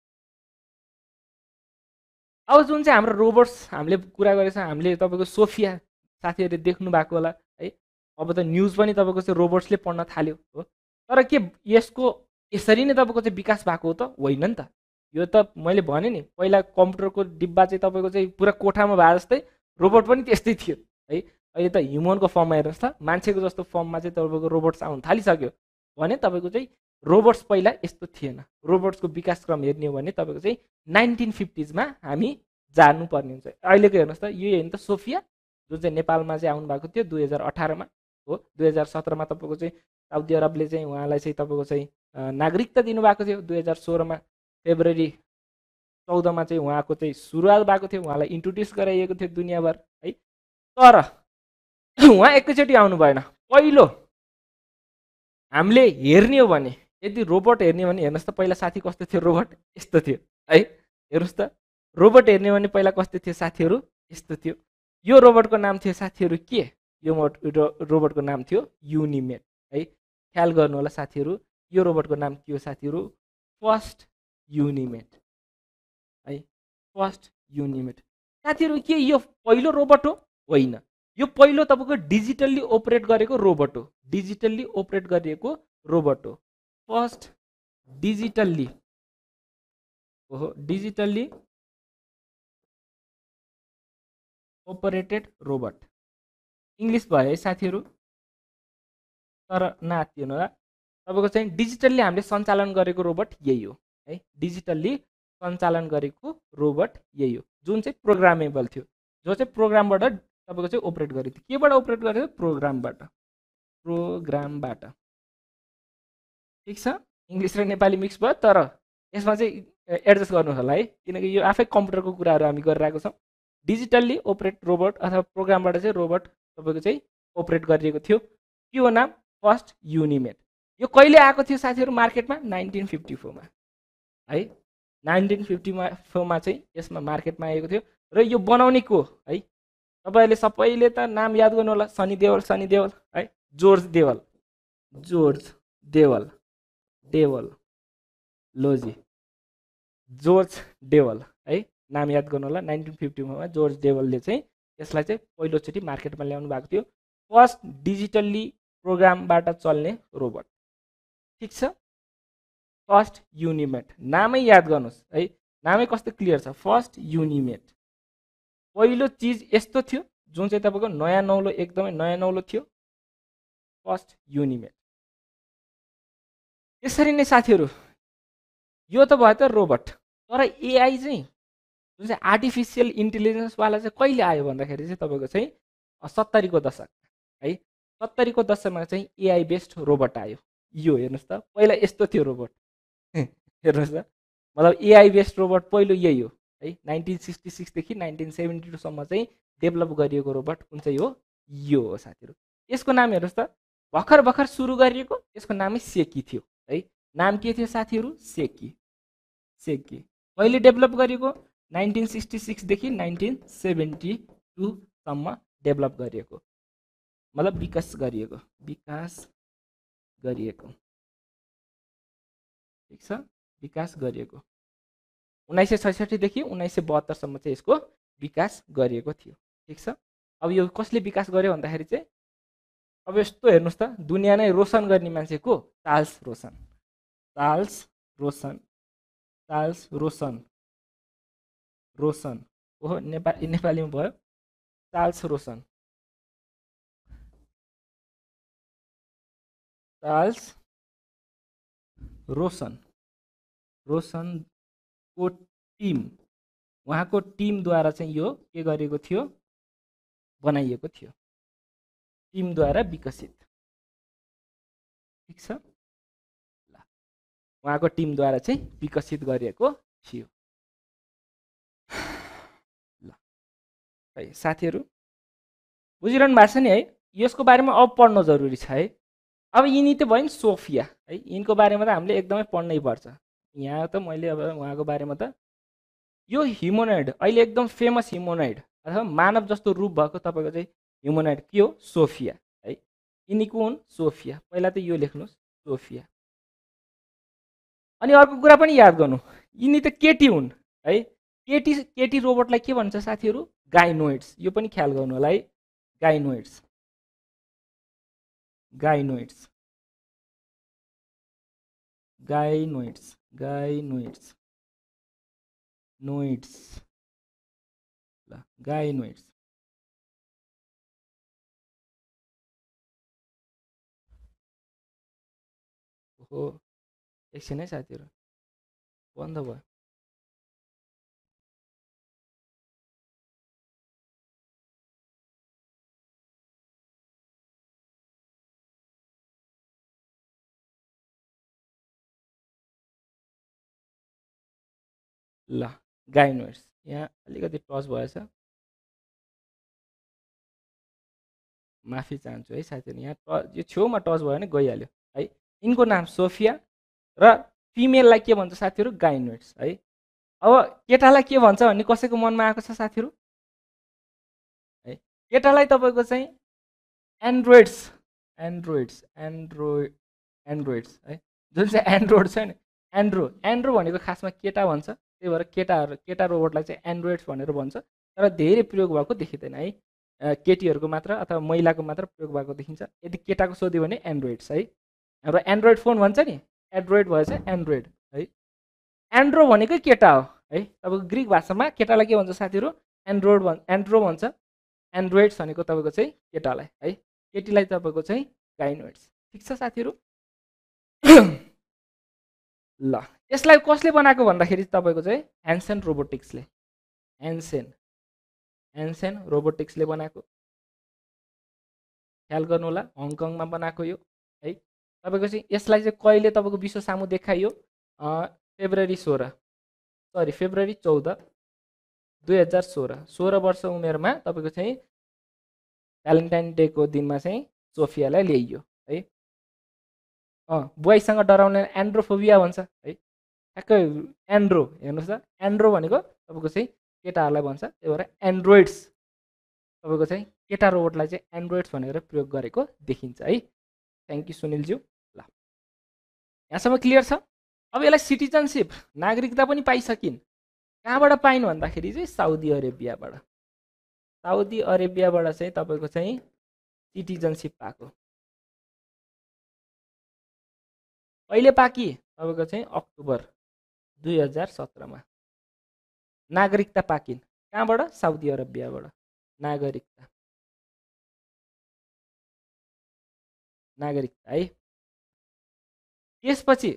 अब जुन चाहिँ हाम्रो रोबोट्स हामीले कुरा गरेछौँ, हामीले तपाईँको सोफिया साथीहरूले देख्नु भएको होला है। अब त न्युज पनि तपाईँको चाहिँ रोबोट्सले पढ्न थाल्यो हो। तर के यसको यसरी नै तपाईँको चाहिँ विकास भएको हो त? होइन नि त। यो त मैले भने नि पहिला कम्प्युटरको डिब्बा चाहिँ तपाईँको चाहिँ पुरा कोठामा भए जस्तै रोबोट पनि त्यस्तै थियो है। अहिले त ह्युमनको फर्ममा हेर्नुहोस् त, मान्छेको जस्तो फर्ममा चाहिँ तपाईँको रोबोट्स आउनु थालिसक्यो भने तपाईँको चाहिँ रोबोट्स पहिला यस्तो थिएन। रोबोट्सको विकासक्रम हेर्ने हो भने तपाईँको चाहिँ नाइन्टिन फिफ्टिजमा हामी जानुपर्ने हुन्छ। अहिलेको हेर्नुहोस् त, यो हेर्नु त सोफिया जुन चाहिँ नेपालमा चाहिँ आउनुभएको थियो दुई हजार अठारमा हो। दुई हजार सत्रमा तपाईँको चाहिँ साउदी अरबले चाहिँ उहाँलाई चाहिँ तपाईँको चाहिँ नागरिकता दिनुभएको थियो। दुई हजार सोह्रमा फेब्रुअरी चौधमा चाहिँ उहाँको चाहिँ सुरुवात भएको थियो, उहाँलाई इन्ट्रोड्युस गराइएको थियो दुनियाँभर है। तर उहाँ एकैचोटि आउनु भएन। पहिलो हामीले हेर्ने हो भने, यदि रोबोट हेर्ने हो भने हेर्नुहोस् त पहिला साथी कस्तो थियो रोबोट, यस्तो थियो है। हेर्नुहोस् त रोबोट हेर्ने हो भने पहिला कस्तो थियो साथीहरू, यस्तो थियो। यो रोबोटको नाम थियो साथीहरू के, यो रोबोटको नाम थियो युनिमेट है। ख्याल गर्नु होला साथीहरू, यो रोबोटको नाम के हो साथीहरू, फर्स्ट युनिमेट है, फर्स्ट युनिमेट। साथीहरू के यो पहिलो रोबोट हो, होइन। यो पहिलो तपाईँको डिजिटल्ली ओपरेट गरेको रोबोट हो, डिजिटल्ली ओपरेट गरिएको रोबोट हो, फर्स्ट डिजिटल्ली, ओहो डिजिटल्ली ओपरेटेड रोबोट। इङ्ग्लिस भयो है साथीहरू, तर नआत्तिनु होला। तपाईँको चाहिँ डिजिटल्ली हामीले सञ्चालन गरेको रोबोट यही हो है, डिजिटल्ली सञ्चालन गरेको रोबोट यही हो, जुन चाहिँ प्रोग्रामेबल थियो, जो चाहिँ प्रोग्रामबाट तपाईँको चाहिँ ओपरेट गरेको थियो। केबाट ओपरेट गरेको, प्रोग्रामबाट, प्रोग्रामबाट। ठिक छ, इङ्ग्लिस र नेपाली मिक्स भयो, तर यसमा चाहिँ एडजस्ट गर्नु होला है, किनकि यो आफै कम्प्युटरको कुराहरू हामी गरिरहेको छौँ। डिजिटल्ली ओपरेट रोबोट अथवा प्रोग्रामबाट चाहिँ रोबोट तपाईँको चाहिँ ओपरेट गरिएको थियो। के हो नाम, फर्स्ट युनिमेट। यो कहिले आएको थियो साथीहरू मार्केटमा, नाइन्टिन फिफ्टी फोरमा है, नाइन्टिन फिफ्टी फोरमा चाहिँ यसमा मार्केटमा आएको थियो। र यो बनाउने को है, तपाईँहरूले सबैले त नाम याद गर्नु होला, सनी देवल, सनी देवल है, जर्ज देवल, जर्ज देवल, देवल लोजी, जर्ज देवल है, नाम याद गर्नु होला। नाइन्टिन फिफ्टीमा जर्ज देवलले चाहिँ यसलाई चाहिँ पहिलोचोटि मार्केटमा ल्याउनु भएको थियो, फर्स्ट डिजिटल्ली प्रोग्रामबाट चल्ने रोबोट। ठिक छ, फर्स्ट युनिमेट, नामै याद गर्नुहोस् है, नामै कस्तो क्लियर छ, फर्स्ट युनिमेट। पहिलो चिज यस्तो थियो जुन चाहिँ तपाईँको नयाँ नौलो, एकदमै नयाँ नौलो थियो, फर्स्ट युनिमेट। यसरी नै साथीहरू यो त भयो त रोबोट, तर एआई चाहिँ जुन चाहिँ आर्टिफिसियल इन्टेलिजेन्सवाला चाहिँ कहिले आयो भन्दाखेरि चाहिँ तपाईँको चाहिँ सत्तरीको दशक है, सत्तरीको दशकमा चाहिँ एआई बेस्ड रोबोट आयो। यो हेर्नुहोस् त, पहिला यस्तो थियो रोबोट हेर्नुहोस् त, मतलब एआई बेस्ड रोबोट पहिलो यही हो है। नाइन्टिन सिक्सटी सिक्सदेखि नाइन्टिन सेभेन्टी टूसम्म चाहिँ डेभलप गरिएको रोबोट कुन चाहिँ हो, यो हो साथीहरू। यसको नाम हेर्नुहोस् त, भर्खर भर्खर सुरु गरिएको, यसको नामै सेकी थियो है। नाम के थियो साथीहरू, सेकी, सेकी। कहिले डेभलप गरिएको, नाइन्टिन सिक्सटी सिक्सदेखि नाइन्टिन सेभेन्टी टूसम्म डेभलप गरिएको, मतलब विकास गरिएको, विकास गरिएको। ठिक छ, विकास गरिएको उन्नाइस सय छैसठीदेखि उन्नाइस सय बहत्तरसम्म चाहिँ यसको विकास गरिएको थियो। ठिक छ, अब यो कसले विकास गर्यो भन्दाखेरि चाहिँ अब यस्तो हेर्नुहोस् त, दुनियाँ नै रोशन गर्ने मान्छे को, चार्ल्स रोसन, चार्ल्स रोसन, चार्ल्स रोसन, रोसन ओहो नेपाली नेपालीमा भयो, चार्ल्स रोसन, चार्ल्स रोसन, रोसनको टिम, उहाँको टिमद्वारा चाहिँ यो के गरेको थियो, बनाइएको थियो, टिमद्वारा विकसित। ठिक छ, ल उहाँको टिमद्वारा चाहिँ विकसित गरिएको थियो। ल है साथीहरू बुझिरहनु भएको छ नि है, यसको बारेमा अब पढ्न जरुरी छ है। अब यिनी त भयो नि सोफिया है, यिनको बारेमा त हामीले एकदमै पढ्नै पर्छ। यहाँ त मैले अब उहाँको बारेमा त, यो ह्युमनोइड अहिले एकदम फेमस ह्युमनोइड अथवा मानव जस्तो रूप भएको तपाईँको चाहिँ ह्युमनोइड के हो, सोफिया है। यिनी को हुन्, सोफिया, पहिला त यो लेख्नुहोस् सोफिया। अनि अर्को कुरा पनि याद गर्नु, यिनी त केटी हुन् है, केटी केटी रोबोटलाई के भन्छ साथीहरू, गाइनोइड्स। यो पनि ख्याल गर्नु होला है, गाइनोइड्स, गाइनोइड्स, गाइनोइड्स, गाइनोइड्स, नोइड्स, ल गाइनोइड्स। हो एकछिन है साथीहरू, बन्द भयो। ल गाइनोइड्स यहाँ अलिकति टच भएछ, माफी चाहन्छु है साथीहरू, यहाँ ट यो छेउमा टच भयो भने गइहाल्यो है। यिनको नाम सोफिया र फिमेललाई के भन्छ साथीहरू? गाइनोइड्स है। अब केटालाई के भन्छ भन्ने कसैको मनमा आएको छ साथीहरू है? केटालाई तपाईँको चाहिँ एन्ड्रोइड्स एन्ड्रोइड्स एन्ड्रोइड एन्ड्रोइड्स है, जुन चाहिँ एन्ड्रोइड छ नि, एन्ड्रो एन्ड्रो भनेको खासमा केटा भन्छ, त्यही भएर केटाहरू केटा रोबोटलाई चाहिँ एन्ड्रोइड्स भनेर भन्छ। तर धेरै प्रयोग भएको देखिँदैन है, केटीहरूको मात्र अथवा महिलाको मात्र प्रयोग भएको देखिन्छ। यदि केटाको सोध्यो भने एन्ड्रोइड्स है। हाम्रो एन्ड्रोइड फोन भन्छ नि, एन्ड्रोइड भएछ एन्ड्रोइड है। एन्ड्रो भनेकै केटा हो है। तपाईँको ग्रिक भाषामा केटालाई के भन्छ साथीहरू? एन्ड्रोइड भन् एन्ड्रो भन्छ। एन्ड्रोइड्स भनेको तपाईँको चाहिँ केटालाई है, केटीलाई तपाईँको चाहिँ गाइनोइड्स। ठिक छ साथीहरू? ल यसलाई कसले बनाएको भन्दाखेरि तपाईँको चाहिँ ह्यान्सेन रोबोटिक्सले ह्यान्सेन ह्यान्सेन रोबोटिक्सले बनाएको। ख्याल गर्नु होला, हङकङमा बनाएको यो है। तपाईँको चाहिँ यसलाई चाहिँ कहिले तपाईँको विश्व सामु देखाइयो? फेब्रुअरी सोह्र सरी फेब्रुअरी चौध दुई हजार सोह्र सोह्र वर्ष उमेरमा तपाईँको चाहिँ भ्यालेन्टाइन डेको दिनमा चाहिँ सोफियालाई ल्याइयो है। अँ बुवाईसँग डराउने एन्ड्रोफोबिया भन्छ है। ठ्याक्कै एन्ड्रो हेर्नुहोस् त, एन्ड्रो भनेको तपाईँको चाहिँ केटाहरूलाई भन्छ, त्यही भएर एन्ड्रोइड्स तपाईँको चाहिँ केटा रोबोटलाई चाहिँ एन्ड्रोइड्स भनेर प्रयोग गरेको देखिन्छ है। थ्याङ्क यू सुनिलज्यू। ल यहाँसम्म क्लियर छ? अब यसलाई सिटिजनसिप नागरिकता पनि पाइसकिन्। कहाँबाट पाइन् भन्दाखेरि चाहिँ साउदी अरेबियाबाट। साउदी अरेबियाबाट चाहिँ तपाईँको चाहिँ सिटिजनसिप पाएको। कहिले पाकी? तपाईँको चाहिँ अक्टोबर दुई हजार सत्रमा नागरिकता पाकिन्। कहाँबाट? साउदी अरेबियाबाट नागरिकता नागरिकता है। त्यसपछि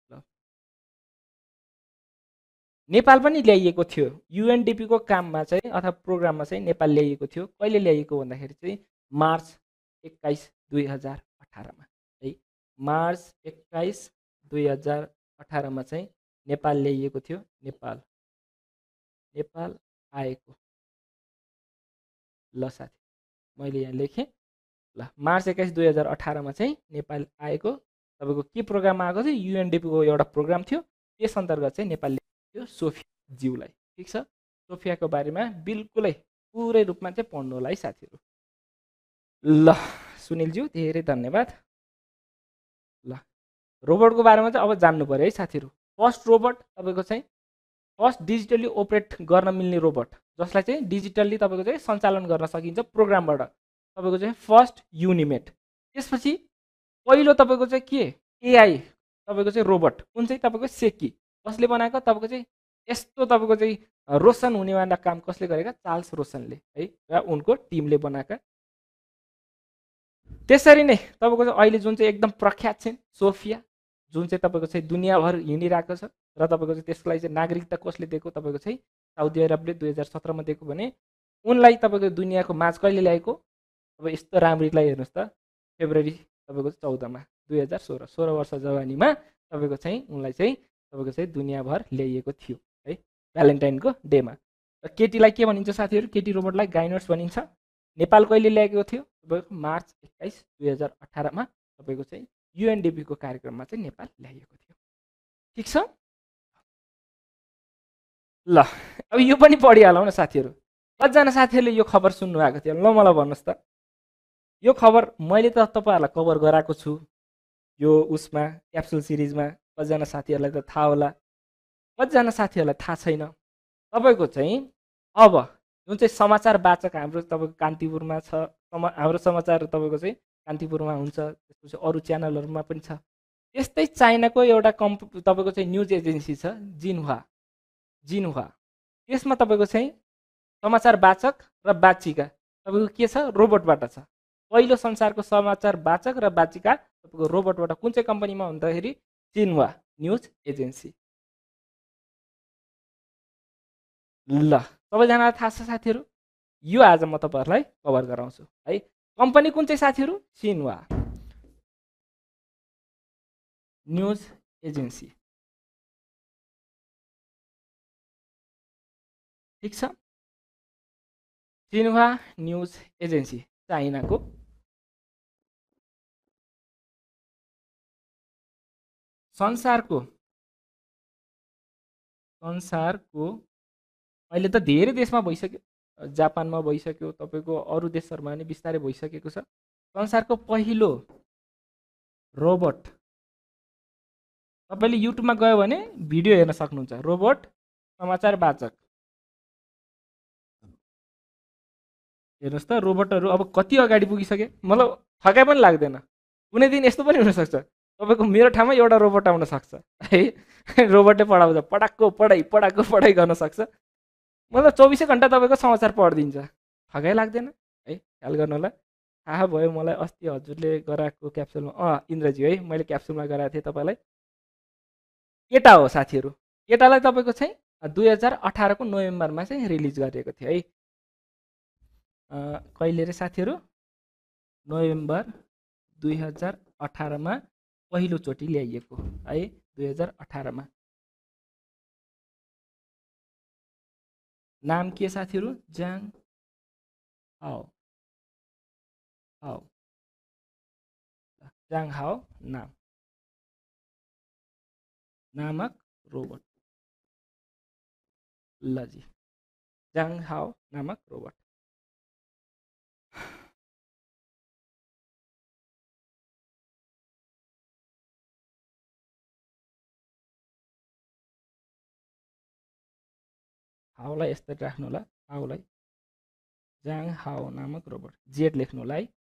नेपाल पनि ल्याइएको थियो, युएनडिपीको काममा चाहिँ अथवा प्रोग्राममा चाहिँ नेपाल ल्याइएको थियो। कहिले ल्याइएको भन्दाखेरि चाहिँ मार्च एक्काइस दुई हजार अठारमा है। मार्च एक्काइस दुई हजार अठारमा चाहिँ नेपाल ल्याइएको थियो। नेपाल नेपाल आएको। ल साथी मैले यहाँ लेखेँ। ल मार्च एक्काइस दुई हजार अठारमा चाहिँ नेपाल आएको। तपाईँको के प्रोग्राम आएको थियो? युएनडिपीको एउटा प्रोग्राम थियो, त्यस अन्तर्गत चाहिँ नेपाल ल्याइएको सोफिया ज्यूलाई। ठिक छ? सोफियाको बारेमा बिल्कुलै पुरै रूपमा चाहिँ पढ्नु होला है साथीहरू। ल सुनिलज्यू धेरै धन्यवाद। ल रोबोटको बारेमा चाहिँ अब जान्नु पर्यो है साथीहरू। फर्स्ट रोबोट तपाईँको चाहिँ फर्स्ट डिजिटली अपरेट गर्न मिल्ने रोबोट, जसलाई चाहिँ डिजिटल्ली तपाईँको चाहिँ सञ्चालन गर्न सकिन्छ प्रोग्रामबाट, तपाईँको चाहिँ फर्स्ट युनिमेट। त्यसपछि पहिलो तपाईँको चाहिँ के? एआई तपाईँको चाहिँ रोबोट कुन चाहिँ? तपाईँको सेकी। कसले बनाएको? तपाईँको चाहिँ यस्तो तपाईँको चाहिँ रोशन हुनेवाला काम कसले गरेका? चार्ल्स रोशनले है र उनको टिमले बनाएका। त्यसरी नै तपाईँको चाहिँ अहिले जुन चाहिँ एकदम प्रख्यात छ सोफिया, जुन चाहिँ तपाईँको चाहिँ दुनियाँभर हिँडिरहेको छ र तपाईँको चाहिँ त्यसलाई चाहिँ नागरिकता कसले दिएको? तपाईँको चाहिँ साउदी अरबले दुई हजार सत्रमा दिएको भने उनलाई तपाईँको दुनियाँको माझ कहिले ल्याएको? अब यस्तो राम्रीलाई हेर्नुहोस् त, फेब्रुअरी तपाईँको चौधमा दुई हजार सोह्र सोह्र वर्ष जवानीमा तपाईँको चाहिँ उनलाई चाहिँ तपाईँको चाहिँ दुनियाँभर ल्याइएको थियो है, भ्यालेन्टाइनको डेमा। र केटीलाई के भनिन्छ साथीहरू? केटी रोबोटलाई गाइनोइड्स भनिन्छ। नेपाल कहिले ल्याएको थियो? तपाईँको मार्च एक्काइस दुई हजार अठारमा तपाईँको चाहिँ युएनडिपीको कार्यक्रममा चाहिँ नेपाल ल्याइएको थियो। ठिक छ? ल अब यो पनि पढिहालौँ न साथीहरू। कतिजना साथीहरूले यो खबर सुन्नु भएको थियो? ल मलाई भन्नुहोस् त। यो खबर मैले त तपाईँहरूलाई कभर गराएको छु यो उसमा क्याप्सुल सिरिजमा। कतिजना साथीहरूलाई त थाहा होला, कतिजना साथीहरूलाई थाहा छैन। तपाईँको चाहिँ अब जुन चाहिँ समाचार वाचक हाम्रो तपाईँको कान्तिपुरमा छ, हाम्रो समाचार तपाईँको चाहिँ कान्तिपुरमा हुन्छ, त्यसपछि अरू च्यानलहरूमा पनि छ। त्यस्तै चाइनाको एउटा कम्प तपाईँको चाहिँ न्युज एजेन्सी छ जिन्हुवा जिन्हुवा त्यसमा तपाईँको चाहिँ समाचार वाचक र वाचिका तपाईँको के छ? रोबोटबाट छ। पहिलो संसारको समाचार वाचक र वाचिका तपाईँको रोबोटबाट कुन चाहिँ कम्पनीमा भन्दाखेरि जिन्हुवा न्युज एजेन्सी। ल सबैजनालाई थाहा छ साथीहरू? यो आज म तपाईँहरूलाई कभर गराउँछु है। कम्पनी कुन चाहिँ साथीहरू? Xinhua news agency. ठिक छ। सिन्हुवा न्युज एजेन्सी चाइनाको संसारको संसारको अहिले त धेरै देशमा भइसक्यो, जापानमा भइसक्यो, तपाईँको अरू देशहरूमा पनि बिस्तारै भइसकेको छ। संसारको पहिलो रोबोट, तपाईँले युट्युबमा गयो भने भिडियो हेर्न सक्नुहुन्छ, रोबोट समाचार वाचक। हेर्नुहोस् त रोबोटहरू अब कति अगाडि पुगिसके, मतलब थकाइ पनि लाग्दैन। कुनै दिन यस्तो पनि हुनसक्छ तपाईँको मेरो ठाउँमा एउटा रोबोट आउन सक्छ है, रोबोटले पढाउँछ, पढाएको पढाइ पढाएको पढाइ गर्न सक्छ, मतलब चौबिसै घन्टा तपाईँको समाचार पढिदिन्छ, थकाइ लाग्दैन है। ख्याल गर्नु होला। थाहा भयो मलाई अस्ति हजुरले गराएको क्याप्सुलमा, अँ इन्द्रजी है, मैले क्याप्सुलमा गराएको थिएँ तपाईँलाई। केटा हो साथीहरू, केटालाई तपाईँको चाहिँ दुई हजार अठारको नोभेम्बरमा चाहिँ रिलिज गरिएको थियो है। कहिले रे साथीहरू, नोभेम्बर दुई हजार अठारमा पहिलोचोटि ल्याइएको है, दुई हजार अठारमा। नाम के साथीहरू, जाङ हाओ हाओ जाङ हाओ नाम नामक रोबोट। ल जी, जाङ हाओ नामक रोबोट। हाओलाई यस्तै राख्नु होला, हाओलाई जाङ हाओ नामक रोबोट, जेड लेख्नु होला है।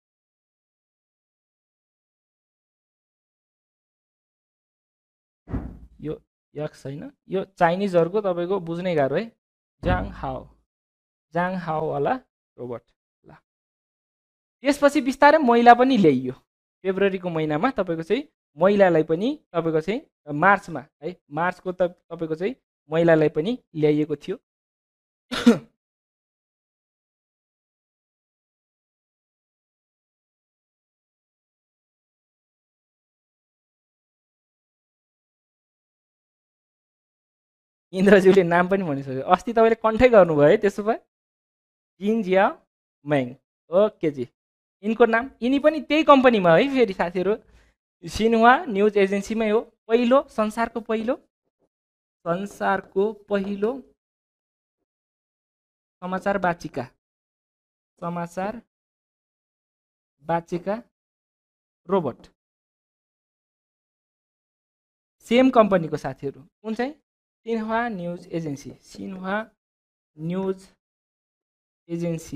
यो यक्स छैन, यो चाइनिजहरूको तपाईँको बुझ्नै गाह्रो है। जाङ हाओ, जाङ हाओवाला रोबोट। ल त्यसपछि बिस्तारै महिला पनि ल्याइयो, फेब्रुअरीको महिनामा तपाईँको चाहिँ महिलालाई पनि तपाईँको चाहिँ मार्चमा है, मार्चको त तपाईँको चाहिँ महिलालाई पनि ल्याइएको थियो। इन्द्रज्यूले नाम पनि भनिसक्यो, अस्ति तपाईँले कन्ठै गर्नुभयो है। त्यसो भए जिन जिया मैङ, ओके जी। यिनको नाम, यिनी पनि त्यही कम्पनीमा है फेरि साथीहरू, सिन्हुवा न्युज एजेन्सीमै हो। पहिलो संसारको पहिलो संसारको पहिलो समाचार वाचिका समाचार वाचिका रोबोट सेम कम्पनीको साथीहरू। कुन चाहिँ, Xinhua news agency, Xinhua news agency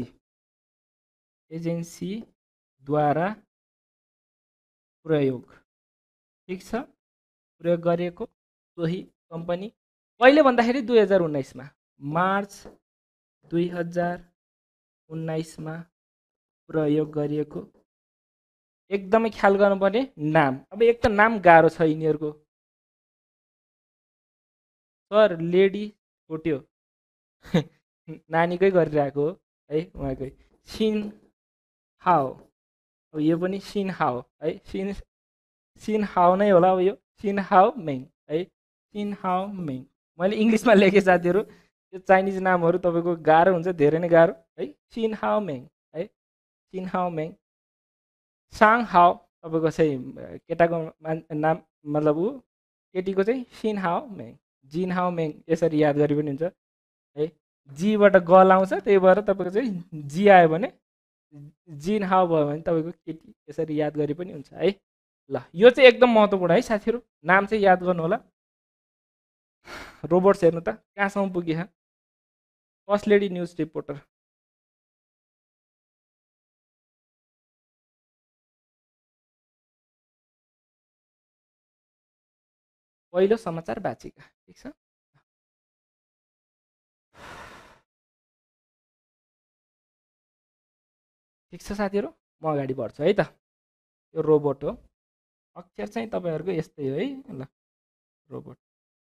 एजेन्सीद्वारा प्रयोग, ठिक छ, प्रयोग गरिएको सोही कम्पनी। कहिले भन्दाखेरि दुई हजार उन्नाइसमा, मार्च दुई हजार उन्नाइसमा प्रयोग गरिएको। एकदमै ख्याल गर्नुपर्ने नाम, अब एक त नाम गाह्रो छ यिनीहरूको। सर लेडी छोट्यो नानीकै गरिरहेको हो है उहाँकै, सिन हाओ, अब यो पनि सिन हाओ है, सिन सिन हाओ नै होला अब यो, सिन हाओ मेङ है, सिन हाओ मेङ। मैले इङ्ग्लिसमा लेखेँ साथीहरू, यो चाइनिज नामहरू तपाईँको गाह्रो हुन्छ, धेरै नै गाह्रो है। सिन हाओ मेङ है, सिन हाओ मेङ। साङ हाओ तपाईँको चाहिँ केटाको नाम, मतलब ऊ केटीको चाहिँ सिन हाओ मेङ, जिन हाओ मेङ, यसरी याद गरे पनि हुन्छ है। जीबाट गल आउँछ, त्यही भएर तपाईँको चाहिँ जी आयो भने जिन हाओ भयो भने तपाईँको केटी, यसरी याद गरे पनि हुन्छ है। ल यो चाहिँ एकदम महत्त्वपूर्ण है साथीहरू, नाम चाहिँ याद गर्नु होला। रोबोट्स हेर्नु त कहाँसम्म पुगे, फर्स्ट लेडी न्युज रिपोर्टर, पहिलो समाचार वाचिका, ठिक छ। ठिक छ साथीहरू, म अगाडि बढ्छु है त। यो रोबोट हो, अक्षर चाहिँ तपाईँहरूको यस्तै हो है। ल रोबोट,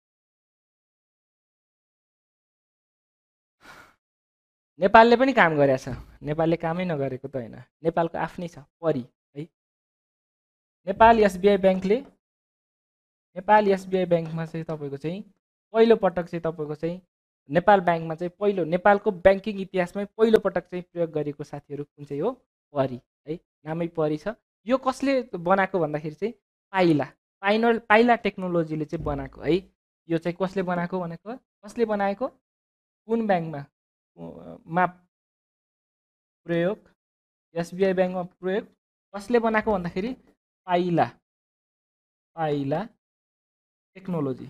नेपालले पनि काम गरेछ, नेपालले कामै नगरेको त होइन, नेपालको आफ्नै छ परी है। नेपाल एसबिआई ब्याङ्कले, नेपाल एसबिआई ब्याङ्कमा चाहिँ तपाईँको चाहिँ पहिलो पटक चाहिँ तपाईँको चाहिँ नेपाल ब्याङ्कमा चाहिँ पहिलो नेपालको ब्याङ्किङ इतिहासमै पहिलो पटक चाहिँ प्रयोग गरेको साथीहरू कुन चाहिँ हो? परी है, नामै परी छ। यो कसले बनाएको भन्दाखेरि चाहिँ पाइला पाइनल पाइला टेक्नोलोजीले चाहिँ बनाएको है। यो चाहिँ कसले बनाएको भनेको कसले बनाएको? कुन ब्याङ्कमा मा प्रयोग? एसबिआई ब्याङ्कमा प्रयोग कसले बनाएको भन्दाखेरि पाइला पाइला टेक्नोलोजी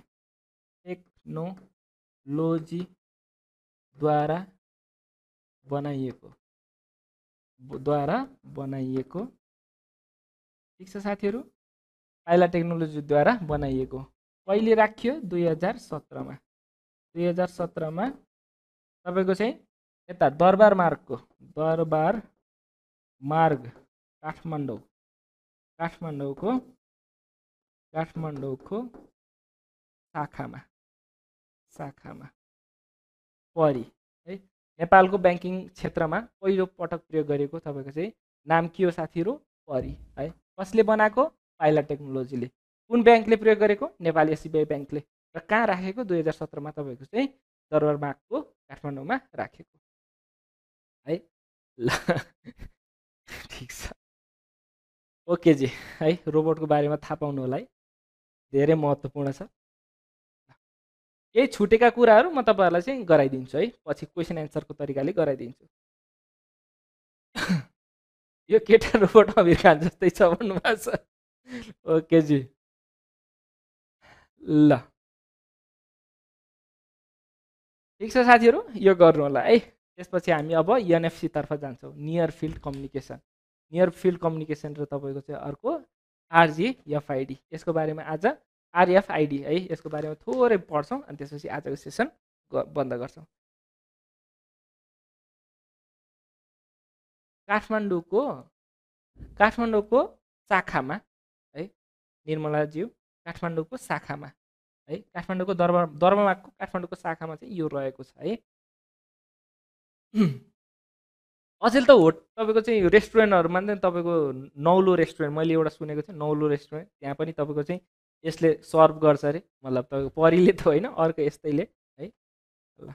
टेक्नोलोजीद्वारा बनाइएको द्वारा बनाइएको ठिक छ साथीहरू, पाइला टेक्नोलोजीद्वारा बनाइएको। कहिले राखियो? दुई हजार सत्रमा दुई हजार सत्रमा तपाईँको चाहिँ यता दरबार मार्गको दरबार मार्ग काठमाडौँ काठमाडौँको काठमाडौँको शाखामा शाखामा परी है, नेपालको ब्याङ्किङ क्षेत्रमा पहिलो पटक प्रयोग गरेको तपाईँको चाहिँ नाम के हो साथीहरू? परी है। कसले बनाएको? पाइला टेक्नोलोजीले। कुन ब्याङ्कले प्रयोग गरेको? नेपाली एसबिआई ब्याङ्कले। र कहाँ राखेको? दुई हजार सत्रमा तपाईँको चाहिँ दरबार मार्गको काठमाडौँमा राखेको है। ल ठिक छ, ओके जी है। रोबोटको बारेमा थाहा पाउनु होला है, धेरै महत्त्वपूर्ण छ। यही छुटेका कुराहरू म तपाईँहरूलाई चाहिँ गराइदिन्छु है, पछि क्वेसन एन्सरको तरिकाले गराइदिन्छु। यो केटा रोबोट अमिर खान जस्तै छ भन्नुभएको छ। ओके जी, ल ठिक छ साथीहरू, यो गर्नु होला है। त्यसपछि हामी अब एनएफसी तर्फ जान्छौँ, near field communication. Near field communication र तपाईँको चाहिँ अर्को आरजिएफआइडी। यसको बारेमा आज आरएफआइडी है, यसको बारेमा थोरै पढ्छौँ अनि त्यसपछि आजको सेसन बन्द गर्छौँ। काठमाडौँको काठमाडौँको शाखामा है, निर्मलाज्यू काठमाडौँको शाखामा है, काठमाडौँको दरबार दरबारमार्गको काठमाडौँको शाखामा चाहिँ यो रहेको छ है। अचेल त हो तपाईँको चाहिँ रेस्टुरेन्टहरूमा चाहिँ तपाईँको नौलो रेस्टुरेन्ट मैले एउटा सुनेको थिएँ, नौलो रेस्टुरेन्ट, त्यहाँ पनि तपाईँको चाहिँ यसले सर्भ गर्छ अरे, मतलब तपाईँको परीले त होइन, अर्को यस्तैले है। ल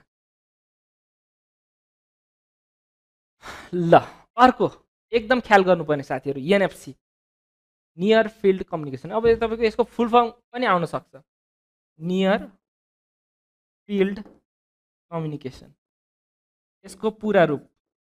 ल अर्को एकदम ख्याल गर्नुपर्ने साथीहरू, एनएफसी नियर फिल्ड कम्युनिकेसन। अब तपाईँको यसको फुल फर्म पनि आउन सक्छ, नियर फिल्ड कम्युनिकेसन। यसको पुरा रूप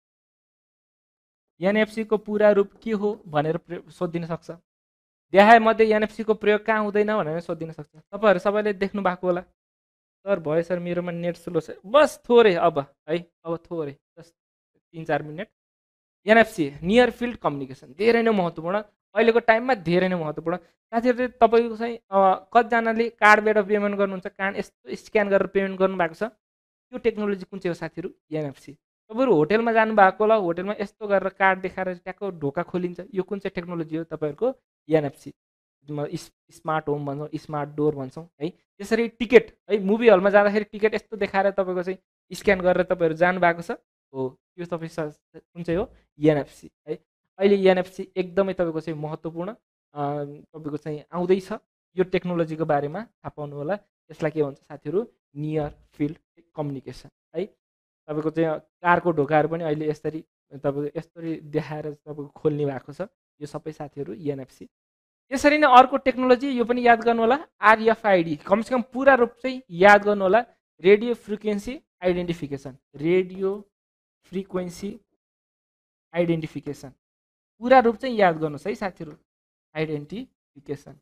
एनएफसी को पुरा रूप के हो भनेर सोधिन सक्छ। देखाएमध्ये एनएफसी को प्रयोग कहाँ हुँदैन भनेर सोधिन सक्छ। तपाईँहरू सबैले देख्नु भएको होला। सर भयो सर, मेरोमा नेट स्लो छ, बस थोरै अब है, अब थोरै जस्ट तिन चार minute. NFC near field communication धेरै नै महत्त्वपूर्ण, अहिलेको टाइममा धेरै नै महत्त्वपूर्ण। साथीहरूले तपाईँको चाहिँ कतिजनाले कार्डबाट पेमेन्ट गर्नुहुन्छ, कार्ड यस्तो स्क्यान गरेर पेमेन्ट गर्नुभएको छ, त्यो टेक्नोलोजी कुन चाहिँ हो साथीहरू? एनएफसी। तपाईँहरू होटेलमा जानुभएको होला, होटेलमा यस्तो गरेर कार्ड देखाएर ट्याक्क ढोका खोलिन्छ, यो कुन चाहिँ टेक्नोलोजी हो? तपाईँहरूको एनएफसी। स्मार्ट होम भन्छौँ, स्मार्ट डोर भन्छौँ है। त्यसरी टिकट है, मुभी हलमा जाँदाखेरि टिकट यस्तो देखाएर तपाईँको चाहिँ स्क्यान गरेर तपाईँहरू जानुभएको छ हो, त्यो तपाईँ कुन चाहिँ हो? एनएफसी है। अहिले एनएफसी एकदमै तपाईँको चाहिँ महत्त्वपूर्ण तपाईँको चाहिँ आउँदैछ। यो टेक्नोलोजीको बारेमा थाहा पाउनु होला। यसलाई के भन्छ साथीहरू? नियर फिल्ड कम्युनिकेसन है। तपाईँको चाहिँ कारको ढोकाहरू पनि अहिले यसरी तपाईँको यसरी देखाएर तपाईँको खोल्ने भएको छ, यो सबै साथीहरू एनएफसी। त्यसरी नै अर्को टेक्नोलोजी, यो पनि याद गर्नु होला, आरएफआइडी। कमसेकम पुरा रूप चाहिँ याद गर्नु होला, radio frequency identification. Radio frequency identification पुरा रूप चाहिँ याद गर्नुहोस् है साथीहरू, आइडेन्टिफिकेसन।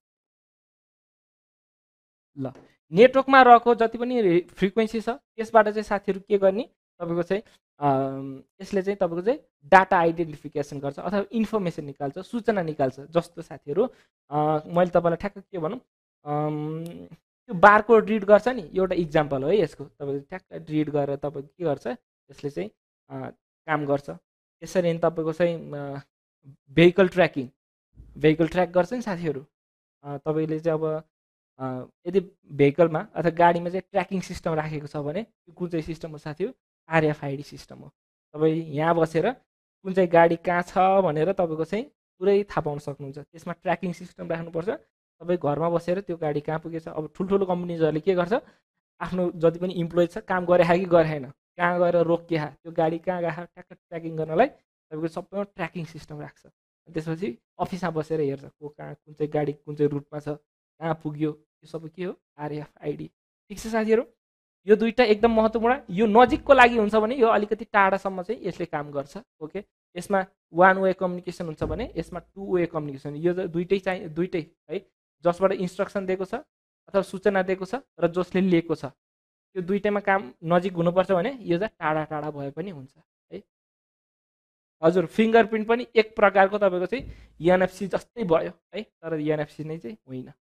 ल नेटवर्कमा रहेको जति पनि फ्रिक्वेन्सी छ त्यसबाट चाहिँ साथीहरू के गर्ने? तपाईँको चाहिँ यसले चाहिँ तपाईँको चाहिँ डाटा आइडेन्टिफिकेसन गर्छ अथवा इन्फर्मेसन निकाल्छ, सूचना निकाल्छ। जस्तो साथीहरू मैले तपाईँलाई ठ्याक्क के भनौँ, त्यो बारकोड रिड गर्छ नि, एउटा इक्जाम्पल हो है यसको। तपाईँको ठ्याक्क रिड गरेर तपाईँको के गर्छ, यसले चाहिँ काम गर्छ। यसरी तपाईँको चाहिँ भेहिकल ट्र्याकिङ भेहिकल ट्र्याक गर्छ नि साथीहरू। तपाईँले चाहिँ अब यदि भेहिकलमा अथवा गाडीमा चाहिँ ट्र्याकिङ सिस्टम राखेको छ भने त्यो कुन चाहिँ सिस्टम हो साथीहरू? आरएफआइडी सिस्टम हो। तपाईँ यहाँ बसेर कुन चाहिँ गाडी कहाँ छ भनेर तपाईँको चाहिँ पुरै थाहा पाउन सक्नुहुन्छ। त्यसमा ट्र्याकिङ सिस्टम राख्नुपर्छ। तपाईँ घरमा बसेर त्यो गाडी कहाँ पुगेछ, अब ठुल्ठुलो कम्पनीजहरूले के गर्छ, आफ्नो जति पनि इम्प्लोइ छ काम गरे कि गरेन, कहाँ गएर रोकिया, त्यो गाडी कहाँ गएको ट्याक्क ट्र्याकिङ गर्नलाई तपाईँको सबैमा ट्र्याकिङ सिस्टम राख्छ। त्यसपछि अफिसमा बसेर हेर्छ को कहाँ कुन चाहिँ गाडी कुन चाहिँ रुटमा छ, कहाँ पुग्यो, यो सबै के हो आरएफआइडी। ठिक छ साथीहरू, यो दुईवटा एकदम महत्त्वपूर्ण। यो नजिकको लागि हुन्छ भने यो अलिकति टाढासम्म चाहिँ यसले काम गर्छ। ओके, यसमा वान वे कम्युनिकेसन हुन्छ भने यसमा टु वे कम्युनिकेसन, यो दुइटै चाहिँ दुइटै है, जसबाट इन्स्ट्रक्सन दिएको छ अथवा सूचना दिएको छ र जसले लिएको छ, त्यो दुइटैमा काम नजिक हुनुपर्छ भने यो चाहिँ टाढा टाढा भए पनि हुन्छ है। हजुर, फिङ्गरप्रिन्ट पनि एक प्रकारको तपाईँको चाहिँ एनएफसी जस्तै भयो है, तर एनएफसी नै चाहिँ होइन।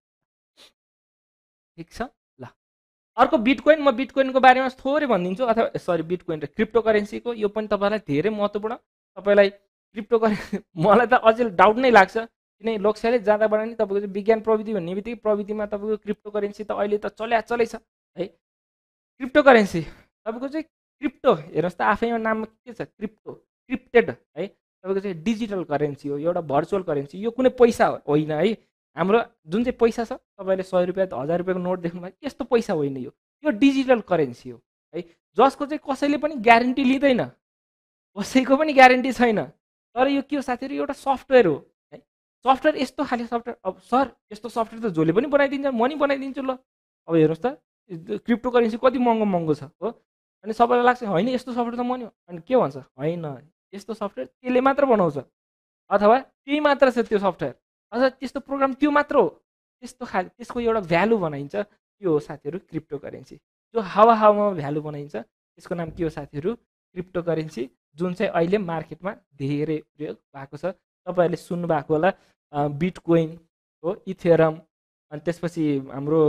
ठिक छ ल। अर्को बिटकोइन, म बिटकोइनको बारेमा थोरै भनिदिन्छु, अथवा सरी बिटकोइन र क्रिप्टो करेन्सीको, यो पनि तपाईँलाई धेरै महत्त्वपूर्ण। तपाईँलाई क्रिप्टो करेन्सी मलाई त अझै डाउट नै लाग्छ, किनकि लोकसेवाले जाँदाबाट नि तपाईँको चाहिँ विज्ञान प्रविधि भन्ने बित्तिकै प्रविधिमा तपाईँको क्रिप्टो करेन्सी त अहिले त चल्या चलै छ है। क्रिप्टो करेन्सी तपाईँको चाहिँ क्रिप्टो हेर्नुहोस् त, आफैमा नाममा के छ, क्रिप्टो, क्रिप्टेड है, तपाईँको चाहिँ डिजिटल करेन्सी हो, एउटा भर्चुअल करेन्सी। यो कुनै पैसा होइन है, हाम्रो जुन चाहिँ पैसा छ तपाईँले सय रुपियाँ हजार रुपियाँको नोट देख्नुभयो, यस्तो पैसा होइन यो, यो डिजिटल करेन्सी हो है, जसको चाहिँ कसैले पनि ग्यारेन्टी लिँदैन, कसैको पनि ग्यारेन्टी छैन। तर यो के हो साथीहरू, एउटा सफ्टवेयर हो है। सफ्टवेयर यस्तो खाले सफ्टवेयर, अब सर यस्तो सफ्टवेयर त जसले पनि बनाइदिन्छ, म नि बनाइदिन्छु ल। अब हेर्नुहोस् त क्रिप्टो करेन्सी कति महँगो महँगो छ हो, अनि सबैलाई लाग्छ होइन यस्तो सफ्टवेयर त म नि, अनि के भन्छ, होइन यस्तो सफ्टवेयर त्यसले मात्र बनाउँछ, अथवा त्यही मात्र छ त्यो सफ्टवेयर, अथवा त्यस्तो प्रोग्राम त्यो मात्र हो, त्यस्तो खाले त्यसको एउटा भ्यालु बनाइन्छ, त्यो हो साथीहरू क्रिप्टो करेन्सी। जो हावा हावामा भ्यालु बनाइन्छ त्यसको नाम के हो साथीहरू, क्रिप्टो करेन्सी, जुन चाहिँ अहिले मार्केटमा धेरै प्रयोग भएको छ। तपाईँहरूले सुन्नुभएको होला बिटकोइन हो, इथेरम, अनि त्यसपछि हाम्रो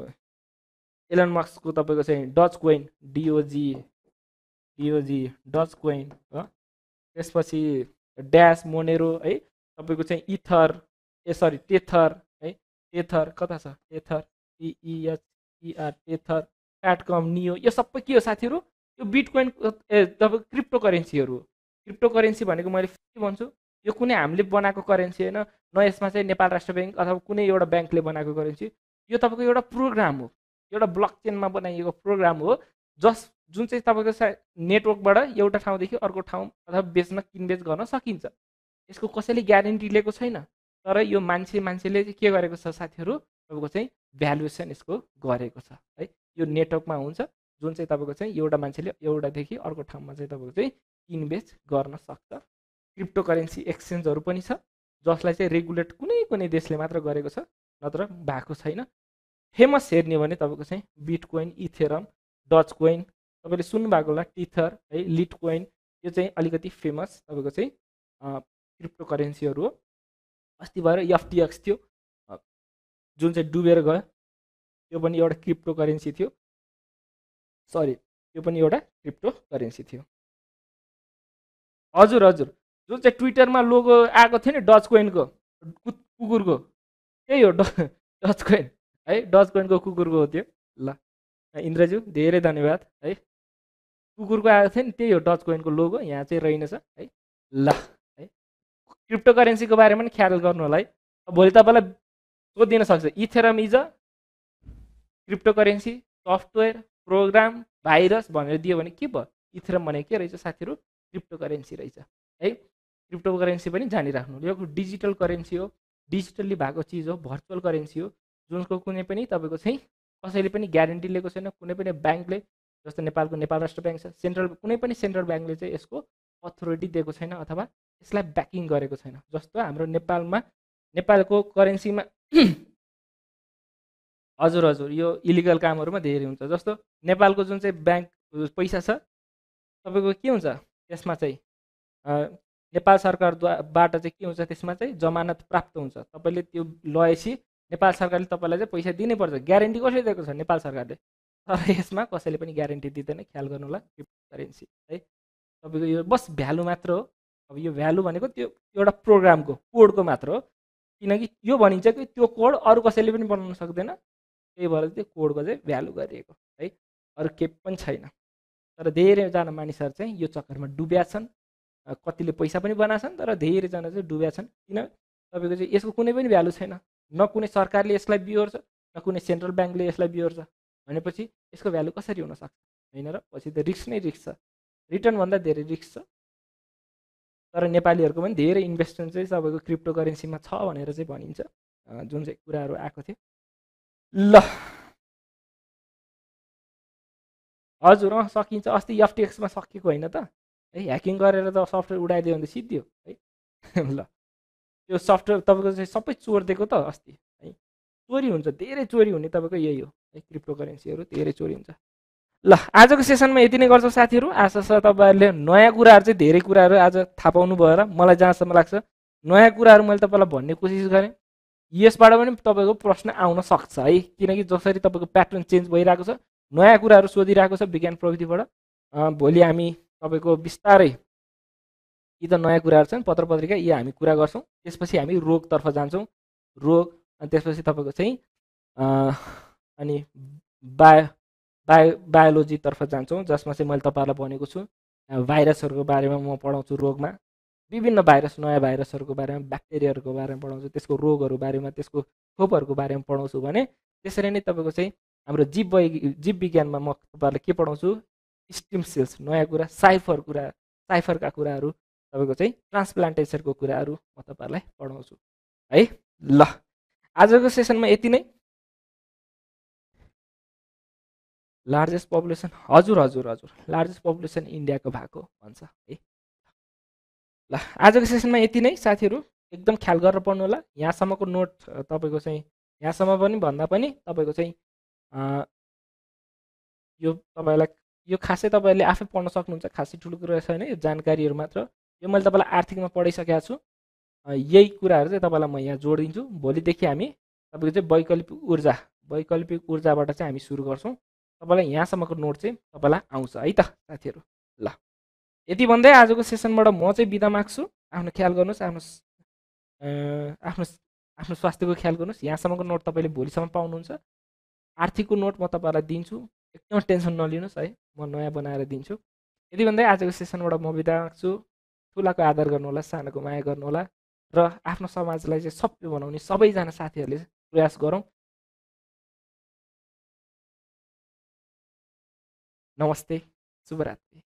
एलन मस्कको तपाईँको चाहिँ Dogecoin, DOG DOG Dogecoin हो, त्यसपछि ड्यास, मोनेरो है, तपाईँको चाहिँ इथर, ए सरी टेथर है, टेथर कता छ, टेथर टिइएचइआर टेथर, प्याटकम, नियो, यो सबै के हो साथीहरू, यो बिटकोइन ए तपाईँको क्रिप्टो करेन्सीहरू हो। क्रिप्टो करेन्सी भनेको मैले के भन्छु, यो कुनै हामीले बनाएको करेन्सी होइन, न यसमा चाहिँ नेपाल राष्ट्र ब्याङ्क अथवा कुनै एउटा ब्याङ्कले बनाएको करेन्सी, यो तपाईँको एउटा प्रोग्राम हो, एउटा ब्लकचेनमा बनाइएको प्रोग्राम हो, जस जुन चाहिँ तपाईँको नेटवर्कबाट एउटा ठाउँदेखि अर्को ठाउँ अथवा बेच्न किनबेच गर्न सकिन्छ। यसको कसैले ग्यारेन्टी लिएको छैन, तर यो मान्छे मान्छेले चाहिँ के गरेको छ साथीहरू, तपाईँको चाहिँ भ्यालुएसन यसको गरेको छ है। यो नेटवर्कमा हुन्छ, जुन चाहिँ तपाईँको चाहिँ एउटा मान्छेले एउटादेखि अर्को ठाउँमा चाहिँ तपाईँको चाहिँ किनबेच गर्न सक्छ। क्रिप्टो करेन्सी एक्सचेन्जहरू पनि छ, जसलाई चाहिँ रेगुलेट कुनै कुनै देशले मात्र गरेको छ, नत्र भएको छैन। फेमस हेर्ने भने तपाईँको चाहिँ बिटकोइन, इथेरम, डज कोइन, तपाईँले सुन्नुभएको होला टिथर है, लिट कोइन, यो चाहिँ अलिकति फेमस तपाईँको चाहिँ क्रिप्टो करेन्सीहरू हो। अस्ति भएर एफटिएक्स थियो जुन चाहिँ डुबेर गयो, त्यो पनि एउटा क्रिप्टो करेन्सी थियो, सरी त्यो पनि एउटा क्रिप्टो करेन्सी थियो। हजुर हजुर, जुन चाहिँ ट्विटरमा लोगो आएको थियो नि डज कोइनको कुकुरको, त्यही हो डज कोइन है, डज कोइनको कुकुरको हो त्यो। ल इन्द्रज्यू धेरै धन्यवाद है, कुकुरको आएको थियो नि त्यही हो डज कोइनको लोगो, यहाँ चाहिँ रहेनछ है। ल है, क्रिप्टो करेन्सीको बारेमा पनि ख्याल गर्नु होला है। भोलि तपाईँलाई सोधिदिन सक्छ Ethereum is a cryptocurrency, software, program, virus भनेर दियो भने के भयो, इथेरम भनेको के रहेछ साथीहरू, क्रिप्टो करेन्सी रहेछ है। क्रिप्टो करेन्सी पनि जानिराख्नु, यो डिजिटल करेन्सी हो, डिजिटल्ली भएको चिज हो, भर्चुअल करेन्सी हो, जुनको कुनै पनि तपाईँको चाहिँ कसैले पनि ग्यारेन्टी लिएको छैन, कुनै पनि ब्याङ्कले, जस्तो नेपालको नेपाल राष्ट्र ब्याङ्क छ, सेन्ट्रल कुनै पनि सेन्ट्रल ब्याङ्कले चाहिँ यसको अथोरिटी दिएको छैन अथवा यसलाई ब्याकिङ गरेको छैन। जस्तो हाम्रो नेपालमा नेपालको करेन्सीमा हजुर हजुर, यो इलिगल कामहरूमा धेरै हुन्छ। जस्तो नेपालको जुन चाहिँ ब्याङ्क पैसा छ तपाईँको के हुन्छ, त्यसमा चाहिँ नेपाल सरकारबाट चाहिँ के हुन्छ, त्यसमा चाहिँ जमानत प्राप्त हुन्छ, तपाईँले त्यो लगाएपछि नेपाल सरकारले तपाईँलाई चाहिँ पैसा दिनैपर्छ। ग्यारेन्टी कसले दिएको छ, नेपाल सरकारले, तर यसमा कसैले पनि ग्यारेन्टी दिँदैन। ख्याल गर्नु होला क्रिप्टो करेन्सी है, तपाईँको यो बस भ्यालु मात्र हो। अब यो भ्यालु भनेको त्यो एउटा प्रोग्रामको कोडको मात्र हो, किनकि यो भनिन्छ कि त्यो कोड अरू कसैले पनि बनाउन सक्दैन, त्यही भएर त्यो कोडको चाहिँ भ्यालु गरिएको है, अरू केही पनि छैन। तर धेरैजना मानिसहरू चाहिँ यो चक्करमा डुब्या छन्, कतिले पैसा पनि बनाएछन्, तर धेरैजना चाहिँ डुब्या छन्। किन, तपाईँको चाहिँ यसको कुनै पनि भ्यालु छैन, न कुनै सरकारले यसलाई बिहोर्छ, न कुनै सेन्ट्रल ब्याङ्कले यसलाई बिहोर्छ भनेपछि यसको भ्यालु कसरी हुनसक्छ होइन र? पछि त रिस्क नै रिस्क छ, रिटर्नभन्दा धेरै रिस्क छ। तर नेपालीहरूको पनि धेरै इन्भेस्टमेन्ट चाहिँ तपाईँको क्रिप्टो करेन्सीमा छ भनेर चाहिँ भनिन्छ, जुन चाहिँ कुराहरू आएको थियो। ल हजुर, अँ सकिन्छ। अस्ति एफटिएक्समा सकिएको होइन त है, ह्याकिङ गरेर त सफ्टवेयर उडाइदियो भने त सिद्धियो है। ल त्यो सफ्टवेयर तपाईँको चाहिँ सबै चोरिदिएको त अस्ति है, चोरी हुन्छ, धेरै चोरी हुने तपाईँको यही हो है, क्रिप्टो करेन्सीहरू धेरै चोरी हुन्छ। ल आजको सेसनमा यति नै गर्छौँ साथीहरू। आशा छ तपाईँहरूले नयाँ कुराहरू चाहिँ धेरै कुराहरू आज थाहा पाउनु भयो र मलाई जहाँसम्म लाग्छ नयाँ कुराहरू मैले तपाईँलाई भन्ने कोसिस गरेँ। यसबाट पनि तपाईँको प्रश्न आउन सक्छ है, किनकि जसरी तपाईँको प्याटर्न चेन्ज भइरहेको छ, नयाँ कुराहरू सोधिरहेको छ विज्ञान प्रविधिबाट। भोलि हामी तपाईँको बिस्तारै यी त नयाँ कुराहरू छन् पत्र पत्रिका, यी हामी कुरा गर्छौँ। त्यसपछि हामी रोगतर्फ जान्छौँ, रोग, अनि त्यसपछि तपाईँको चाहिँ अनि बायो बायो बायोलोजीतर्फ जान्छौँ, जसमा चाहिँ मैले तपाईँहरूलाई भनेको छु भाइरसहरूको बारेमा म पढाउँछु। रोगमा विभिन्न भाइरस, नयाँ भाइरसहरूको बारेमा, ब्याक्टेरियाहरूको बारेमा पढाउँछु, त्यसको रोगहरू बारेमा, त्यसको खोपहरूको बारेमा पढाउँछु भने त्यसरी नै तपाईँको चाहिँ हाम्रो जीव वै जीव विज्ञानमा म तपाईँहरूलाई के पढाउँछु, स्टिम सेल्स, नयाँ कुरा, साइफर कुरा, साइफरका कुराहरू, तपाईँको चाहिँ ट्रान्सप्लान्टेसनको कुराहरू म तपाईँहरूलाई पढाउँछु है। ल आजको सेसनमा यति नै। लार्जेस्ट पपुलेसन, हजुर हजुर हजुर लार्जेस्ट पपुलेसन इन्डियाको भएको भन्छ है। ल आजको सेसनमा यति नै साथीहरू, एकदम ख्याल गरेर पढ्नु होला। यहाँसम्मको नोट तपाईँको चाहिँ यहाँसम्म पनि भन्दा पनि तपाईँको चाहिँ यो तपाईँलाई यो खासै तपाईँहरूले आफै पढ्न सक्नुहुन्छ, खासै ठुलो कुरा छैन, यो जानकारीहरू मात्र। यो मैले तपाईँलाई आर्थिकमा पढाइसकेको छु, यही कुराहरू चाहिँ तपाईँलाई म यहाँ जोडिदिन्छु। भोलिदेखि हामी तपाईँको चाहिँ वैकल्पिक ऊर्जा वैकल्पिक ऊर्जाबाट चाहिँ हामी सुरु गर्छौँ। तपाईँलाई यहाँसम्मको नोट चाहिँ तपाईँलाई आउँछ है त साथीहरू। ल यति भन्दै आजको सेसनबाट म चाहिँ बिदा माग्छु। आफ्नो ख्याल गर्नुहोस्, आफ्नो आफ्नो आफ्नो स्वास्थ्यको ख्याल गर्नुहोस्। यहाँसम्मको नोट तपाईँले भोलिसम्म पाउनुहुन्छ। आर्थिकको नोट म तपाईँलाई दिन्छु, एकदम टेन्सन नलिनुहोस् है, म नयाँ बनाएर दिन्छु। यति भन्दै आजको सेसनबाट म बिदा माग्छु। ठुलाको आदर गर्नुहोला, सानोको माया गर्नुहोला र आफ्नो समाजलाई चाहिँ सबै बनाउने सबैजना साथीहरूले प्रयास गरौँ। नमस्ते, शुभरात्रि।